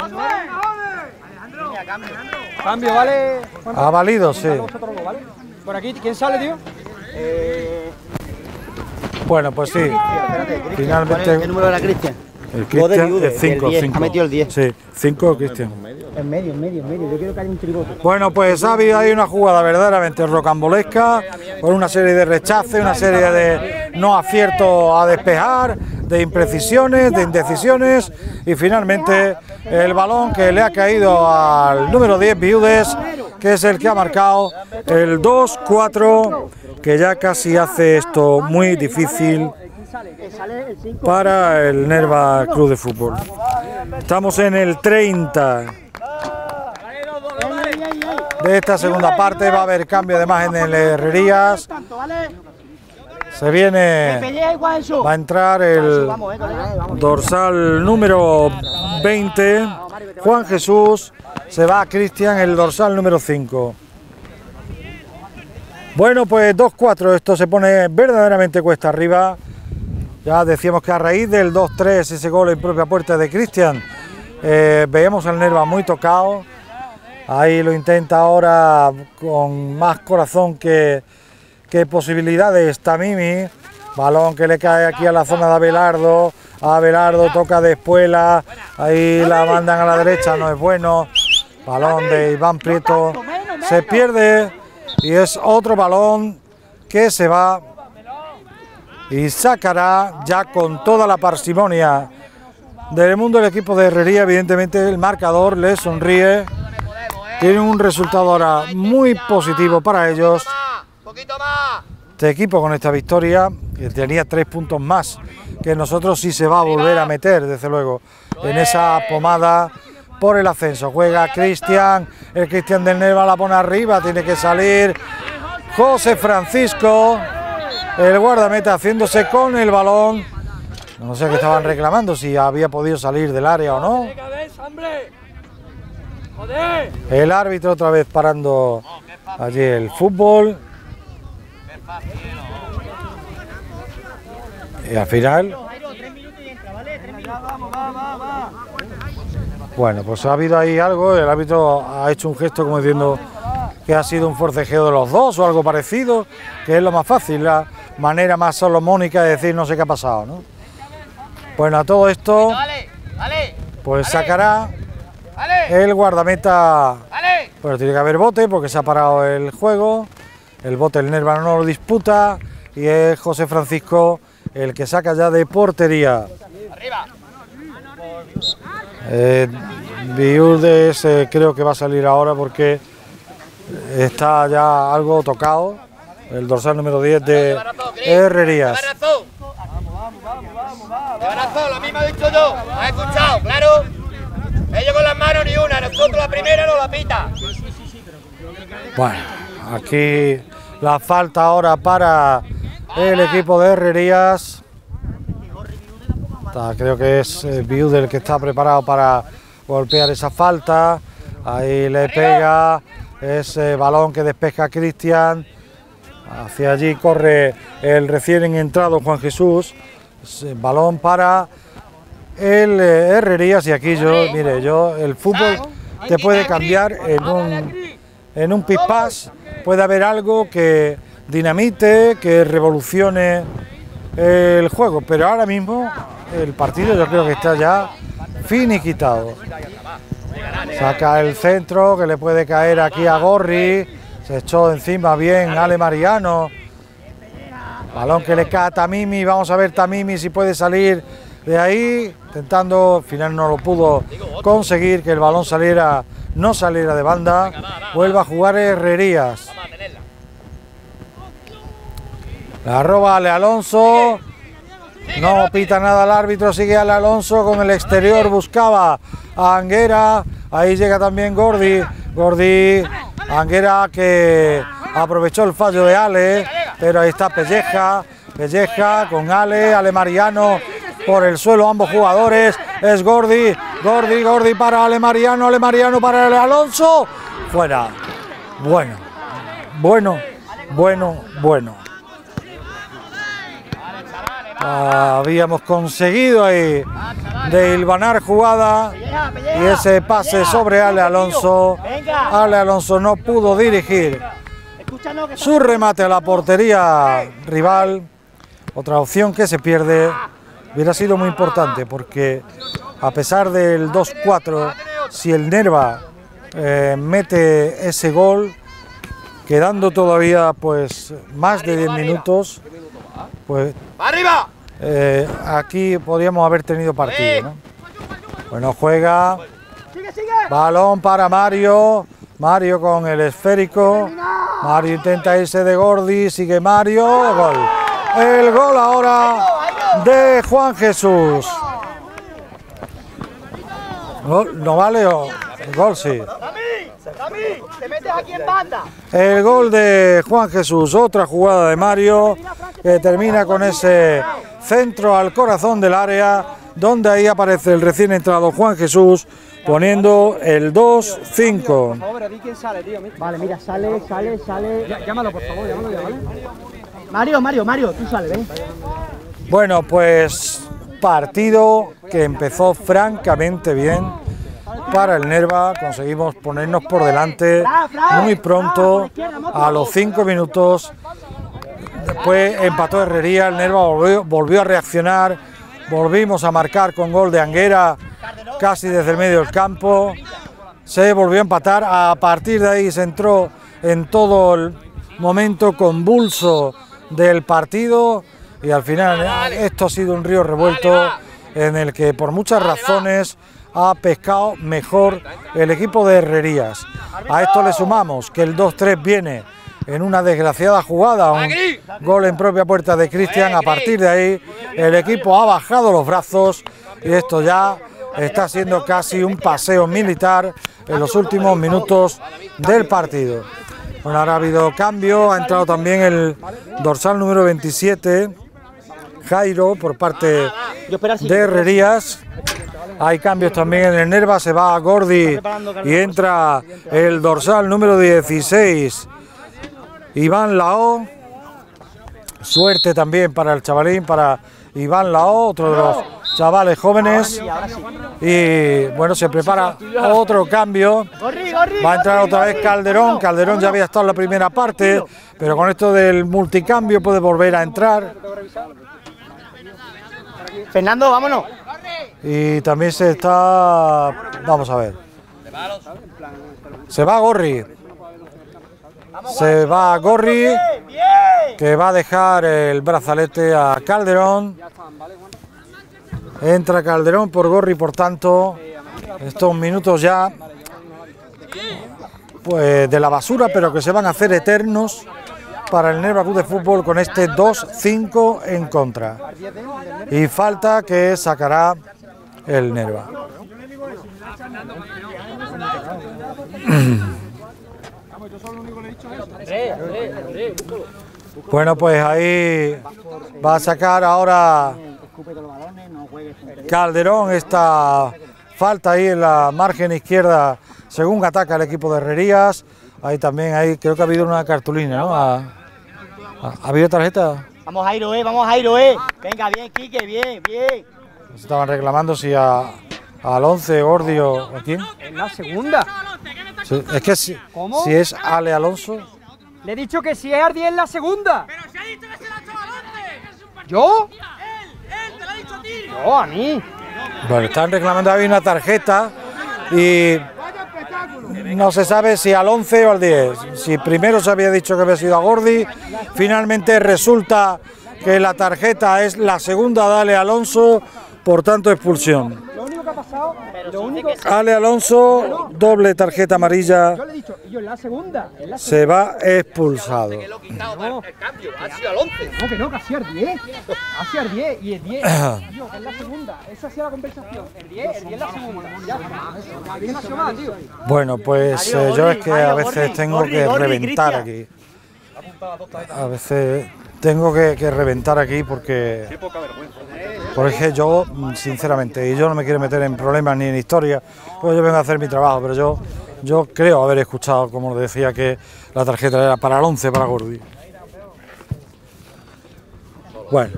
Cambio, ¿vale? Ha valido, sí. Por aquí, ¿quién sale, tío? Bueno, pues sí. Finalmente. ¿Qué número era Cristian? El Cristian es 5. Ha metido el 10. Sí, 5 Cristian. En medio. Yo quiero que haya un tribote. Bueno, pues ha habido ahí una jugada verdaderamente rocambolesca, con una serie de rechaces, una serie de no aciertos a despejar, de imprecisiones, de indecisiones, y finalmente el balón que le ha caído al número 10, Viudes, que es el que ha marcado el 2-4, que ya casi hace esto muy difícil para el Nerva Club de Fútbol. Estamos en el 30 de esta segunda parte. Va a haber cambio además en el Herrerías. Se viene, va a entrar el dorsal número 20, Juan Jesús. Se va Cristian, el dorsal número 5. Bueno, pues 2-4, esto se pone verdaderamente cuesta arriba. Ya decíamos que a raíz del 2-3, ese gol en propia puerta de Cristian, veíamos al Nerva muy tocado. Ahí lo intenta ahora con más corazón que posibilidades Tamimi. Balón que le cae aquí a la zona de Abelardo. Abelardo toca de espuela. Ahí la mandan a la derecha, no es bueno. Balón de Iván Prieto. Se pierde y es otro balón que se va y sacará ya con toda la parsimonia del mundo el equipo de Herrería. Evidentemente el marcador le sonríe. Tiene un resultado ahora muy positivo para ellos. Este equipo con esta victoria, que tenía 3 puntos más que nosotros, sí se va a volver a meter, desde luego, en esa pomada por el ascenso. Juega Cristian, el Cristian del Nerva la pone arriba, tiene que salir José Francisco, el guardameta haciéndose con el balón. No sé qué estaban reclamando, si había podido salir del área o no. El árbitro otra vez parando allí el fútbol. Y al final, bueno, pues ha habido ahí algo. El árbitro ha hecho un gesto como diciendo que ha sido un forcejeo de los dos o algo parecido, que es lo más fácil, la manera más salomónica de decir no sé qué ha pasado, ¿no? Bueno, a todo esto pues sacará el guardameta, pero tiene que haber bote porque se ha parado el juego. El bote el Nerva no lo disputa y es José Francisco el que saca ya de portería. Viudes creo que va a salir ahora porque está ya algo tocado. El dorsal número 10 de Herrerías. Lo mismo he dicho yo, ¿has escuchado? Claro. Ellos con las manos ni una, nosotros la primera no la pita. Bueno, aquí la falta ahora para el equipo de Herrerías. Creo que es Viude el que está preparado para golpear esa falta. Ahí le pega ese balón que despeja Cristian. Hacia allí corre el recién entrado Juan Jesús. Balón para el Herrerías. Y aquí el fútbol te puede cambiar en un pispás. Puede haber algo que dinamite, que revolucione el juego, pero ahora mismo el partido yo creo que está ya finiquitado. Saca el centro que le puede caer aquí a Gorri, se echó encima bien Ale Mariano, balón que le cae a Tamimi, vamos a ver Tamimi si puede salir de ahí, intentando, al final no lo pudo conseguir, que el balón no saliera de banda, vuelve a jugar Herrerías. La roba Ale Alonso, no pita nada el árbitro, sigue Ale Alonso con el exterior, buscaba a Anguera, ahí llega también Gordi, Anguera que aprovechó el fallo de Ale, pero ahí está Pelleja con Ale Mariano por el suelo, ambos jugadores, es Gordi para Ale Mariano para Ale Alonso, fuera, bueno. Habíamos conseguido ahí de hilvanar jugada y ese pase sobre Ale Alonso. Ale Alonso no pudo dirigir su remate a la portería rival. Otra opción que se pierde. Hubiera sido muy importante porque a pesar del 2-4, si el Nerva mete ese gol, quedando todavía pues más de 10 minutos, pues aquí podríamos haber tenido partido, ¿no? Bueno, juega, balón para Mario con el esférico, Mario intenta irse de Gordi, sigue Mario, gol. El gol ahora de Juan Jesús. ¿No vale o gol sí? El gol de Juan Jesús, otra jugada de Mario que termina con ese centro al corazón del área, donde ahí aparece el recién entrado Juan Jesús poniendo el 2-5. Vale, mira, sale. Llámalo, por favor, llámalo. Mario, tú sale, ven. Bueno, pues partido que empezó francamente bien para el Nerva, conseguimos ponernos por delante muy pronto, a los 5 minutos, después empató Herrería, el Nerva volvió a reaccionar, volvimos a marcar con gol de Anguera casi desde el medio del campo, se volvió a empatar, a partir de ahí se entró en todo el momento convulso del partido y al final esto ha sido un río revuelto en el que por muchas razones ha pescado mejor el equipo de Herrerías. A esto le sumamos que el 2-3 viene en una desgraciada jugada, un gol en propia puerta de Cristian. A partir de ahí el equipo ha bajado los brazos y esto ya está siendo casi un paseo militar en los últimos minutos del partido. Bueno, ahora ha habido cambio, ha entrado también el dorsal número 27, Jairo, por parte de Herrerías. Hay cambios también en el Nerva, se va a Gordi y entra el dorsal número 16, Iván Lao. Suerte también para el chavalín, para Iván Lao, otro de los chavales jóvenes. Y bueno, se prepara otro cambio. Va a entrar otra vez Calderón. Calderón ya había estado en la primera parte, pero con esto del multicambio puede volver a entrar. Fernando, vámonos. Y también se está... Vamos a ver. Se va Gorri. Se va Gorri, que va a dejar el brazalete a Calderón. Entra Calderón por Gorri, por tanto, estos minutos ya pues de la basura, pero que se van a hacer eternos para el Nerva Club de Fútbol con este 2-5 en contra. Y falta que sacará el Nerva. Bueno, pues ahí va a sacar ahora Calderón esta falta ahí en la margen izquierda según ataca el equipo de Herrerías. Ahí también, ahí creo que ha habido una cartulina, ¿no? ¿Ha habido tarjeta? Vamos Jairo, Venga, bien, Quique, bien. Estaban reclamando si al 11 Gordi o a quién. En la segunda. Sí, es que si es Ale Alonso. Le he dicho que si es Ardiel la segunda. Pero se ha dicho que se la ha hecho al 11. ¿Yo? Él, te lo ha dicho a ti. No, a mí. Bueno, están reclamando ahí una tarjeta y no se sabe si al 11 o al 10. Si primero se había dicho que había sido a Gordi, finalmente resulta que la tarjeta es la segunda de Ale Alonso, por tanto expulsión. Lo único que ha pasado, lo único... Ale Alonso, doble tarjeta amarilla, Yo le he dicho, yo en la segunda. se va expulsado. Que lo he quitado para el cambio, ha sido al 11. No, que no, casi al 10. Casi al 10 y el 10. Tío, que es la segunda. Esa ha sido la compensación. El 10 es la segunda. Ya está. Viene más más, tío. Bueno, pues yo es que a veces tengo que reventar aquí. A veces tengo que reventar aquí porque yo, sinceramente, y yo no me quiero meter en problemas ni en historia, pues yo vengo a hacer mi trabajo, pero yo creo haber escuchado, como decía, que la tarjeta era para el 11, para Gordi. Bueno,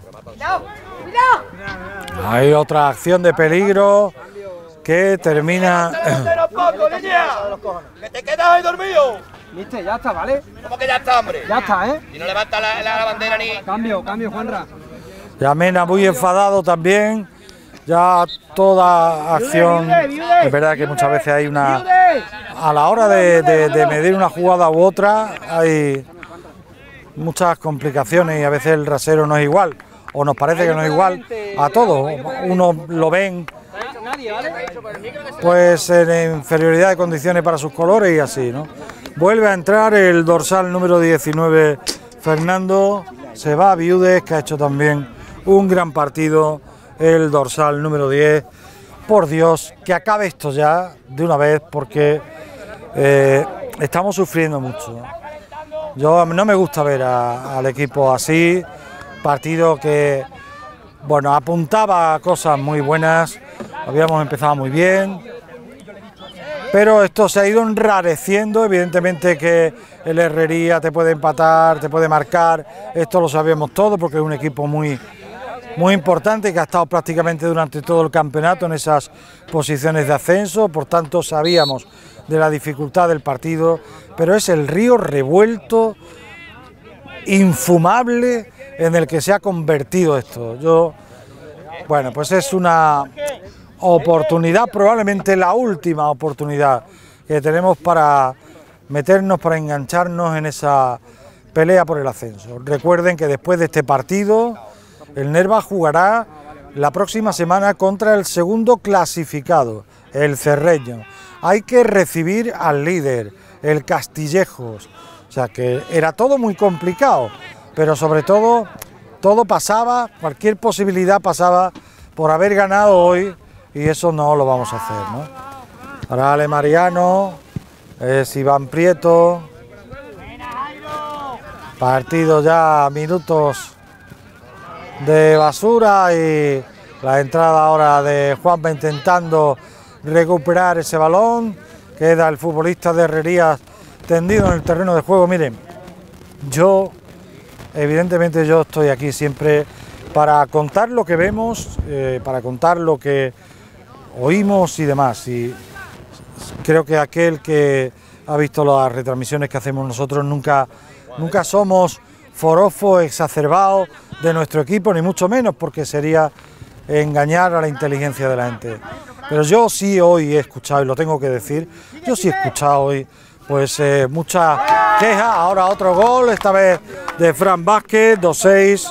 hay otra acción de peligro que termina... ¡Que te quedas ahí dormido! Viste, ya está, ¿vale? ¿Cómo que ya está, hombre? Ya está, ¿eh? Y no levanta la bandera ni... Cambio, Juanra. Ya Mena muy enfadado también, ya toda acción, es verdad que muchas veces hay una, a la hora de medir una jugada u otra, hay muchas complicaciones y a veces el rasero no es igual, o nos parece que no es igual a todos, unos lo ven pues en inferioridad de condiciones para sus colores y así, ¿no? Vuelve a entrar el dorsal número 19, Fernando, se va a Viudes, que ha hecho también un gran partido, el dorsal número 10. Por Dios, que acabe esto ya de una vez, porque estamos sufriendo mucho. Yo no me gusta ver al equipo así, partido que, bueno, apuntaba a cosas muy buenas, habíamos empezado muy bien, pero esto se ha ido enrareciendo. Evidentemente que el Herrería te puede empatar, te puede marcar, esto lo sabemos todos porque es un equipo muy importante que ha estado prácticamente durante todo el campeonato en esas posiciones de ascenso, por tanto sabíamos de la dificultad del partido, pero es el río revuelto, infumable, en el que se ha convertido esto. Bueno, pues es una oportunidad, probablemente la última oportunidad que tenemos para meternos, para engancharnos en esa pelea por el ascenso. Recuerden que después de este partido el Nerva jugará la próxima semana contra el segundo clasificado, el Cerreño. Hay que recibir al líder, el Castillejos. O sea que era todo muy complicado, pero sobre todo, todo pasaba, cualquier posibilidad pasaba por haber ganado hoy, y eso no lo vamos a hacer, ¿no? Ahora Ale Mariano, es Iván Prieto. Partido ya a minutos de basura y la entrada ahora de Juanma intentando recuperar ese balón. Queda el futbolista de Herrerías tendido en el terreno de juego. Miren, evidentemente yo estoy aquí siempre para contar lo que vemos, para contar lo que oímos y demás, y creo que aquel que ha visto las retransmisiones que hacemos nosotros nunca somos forofos exacerbados de nuestro equipo, ni mucho menos, porque sería engañar a la inteligencia de la gente. Pero yo sí hoy he escuchado, y lo tengo que decir, yo sí he escuchado hoy pues muchas quejas. Ahora otro gol, esta vez de Fran Vázquez, 2-6.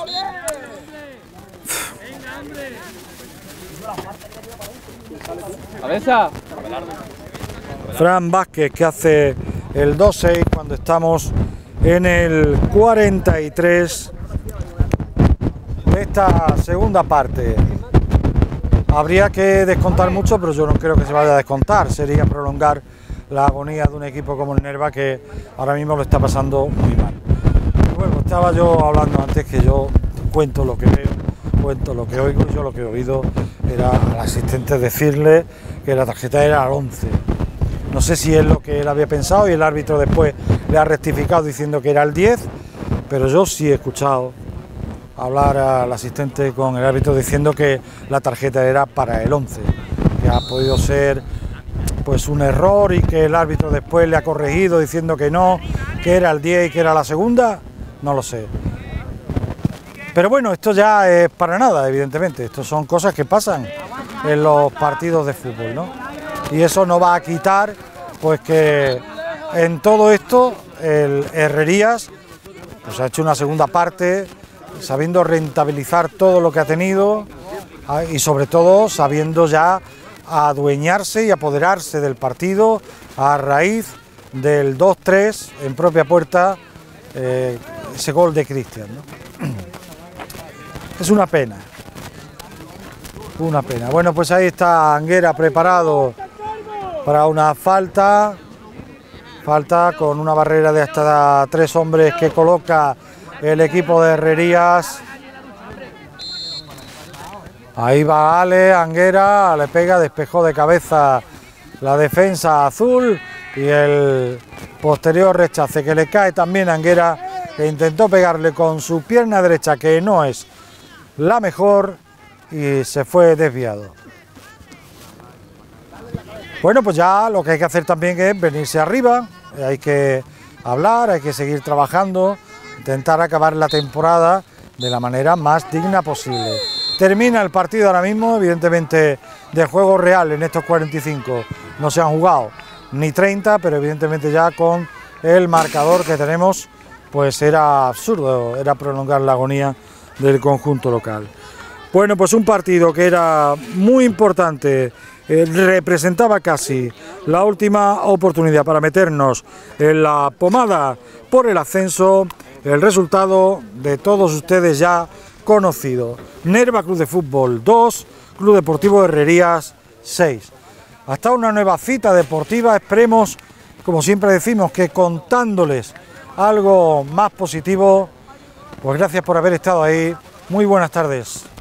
Fran Vázquez que hace el 2-6 cuando estamos en el 43 de esta segunda parte. Habría que descontar mucho, pero yo no creo que se vaya a descontar, sería prolongar la agonía de un equipo como el Nerva, que ahora mismo lo está pasando muy mal. Bueno, estaba yo hablando antes que yo cuento lo que veo, cuento lo que oigo. Yo lo que he oído era al asistente decirle que la tarjeta era al 11. No sé si es lo que él había pensado y el árbitro después le ha rectificado diciendo que era el 10, pero yo sí he escuchado hablar al asistente con el árbitro diciendo que la tarjeta era para el 11, que ha podido ser pues un error y que el árbitro después le ha corregido diciendo que no, qué era el 10 y qué era la segunda, no lo sé. Pero bueno, esto ya es para nada, evidentemente. Esto son cosas que pasan en los partidos de fútbol, ¿no? Y eso no va a quitar, pues, que en todo esto el Herrerías pues ha hecho una segunda parte, sabiendo rentabilizar todo lo que ha tenido y sobre todo sabiendo ya adueñarse y apoderarse del partido a raíz del 2-3 en propia puerta, ese gol de Cristian, ¿no? Es una pena. Una pena. Bueno, pues ahí está Anguera preparado para una falta. Falta con una barrera de hasta 3 hombres que coloca el equipo de Herrerías. Ahí va Ale, Anguera, le pega, despejó de cabeza la defensa azul y el posterior rechace que le cae también a Anguera, que intentó pegarle con su pierna derecha, que no es la mejor, y se fue desviado. Bueno, pues ya lo que hay que hacer también es venirse arriba, hay que hablar, hay que seguir trabajando, intentar acabar la temporada de la manera más digna posible. Termina el partido ahora mismo, evidentemente de juego real en estos 45 no se han jugado ni 30, pero evidentemente ya con el marcador que tenemos, pues era absurdo, era prolongar la agonía del conjunto local. Bueno, pues un partido que era muy importante, representaba casi la última oportunidad para meternos en la pomada por el ascenso. El resultado de todos ustedes ya conocido: Nerva Club de Fútbol 2, Club Deportivo Herrerías 6. Hasta una nueva cita deportiva, esperemos, como siempre decimos, que contándoles algo más positivo. Pues gracias por haber estado ahí, muy buenas tardes.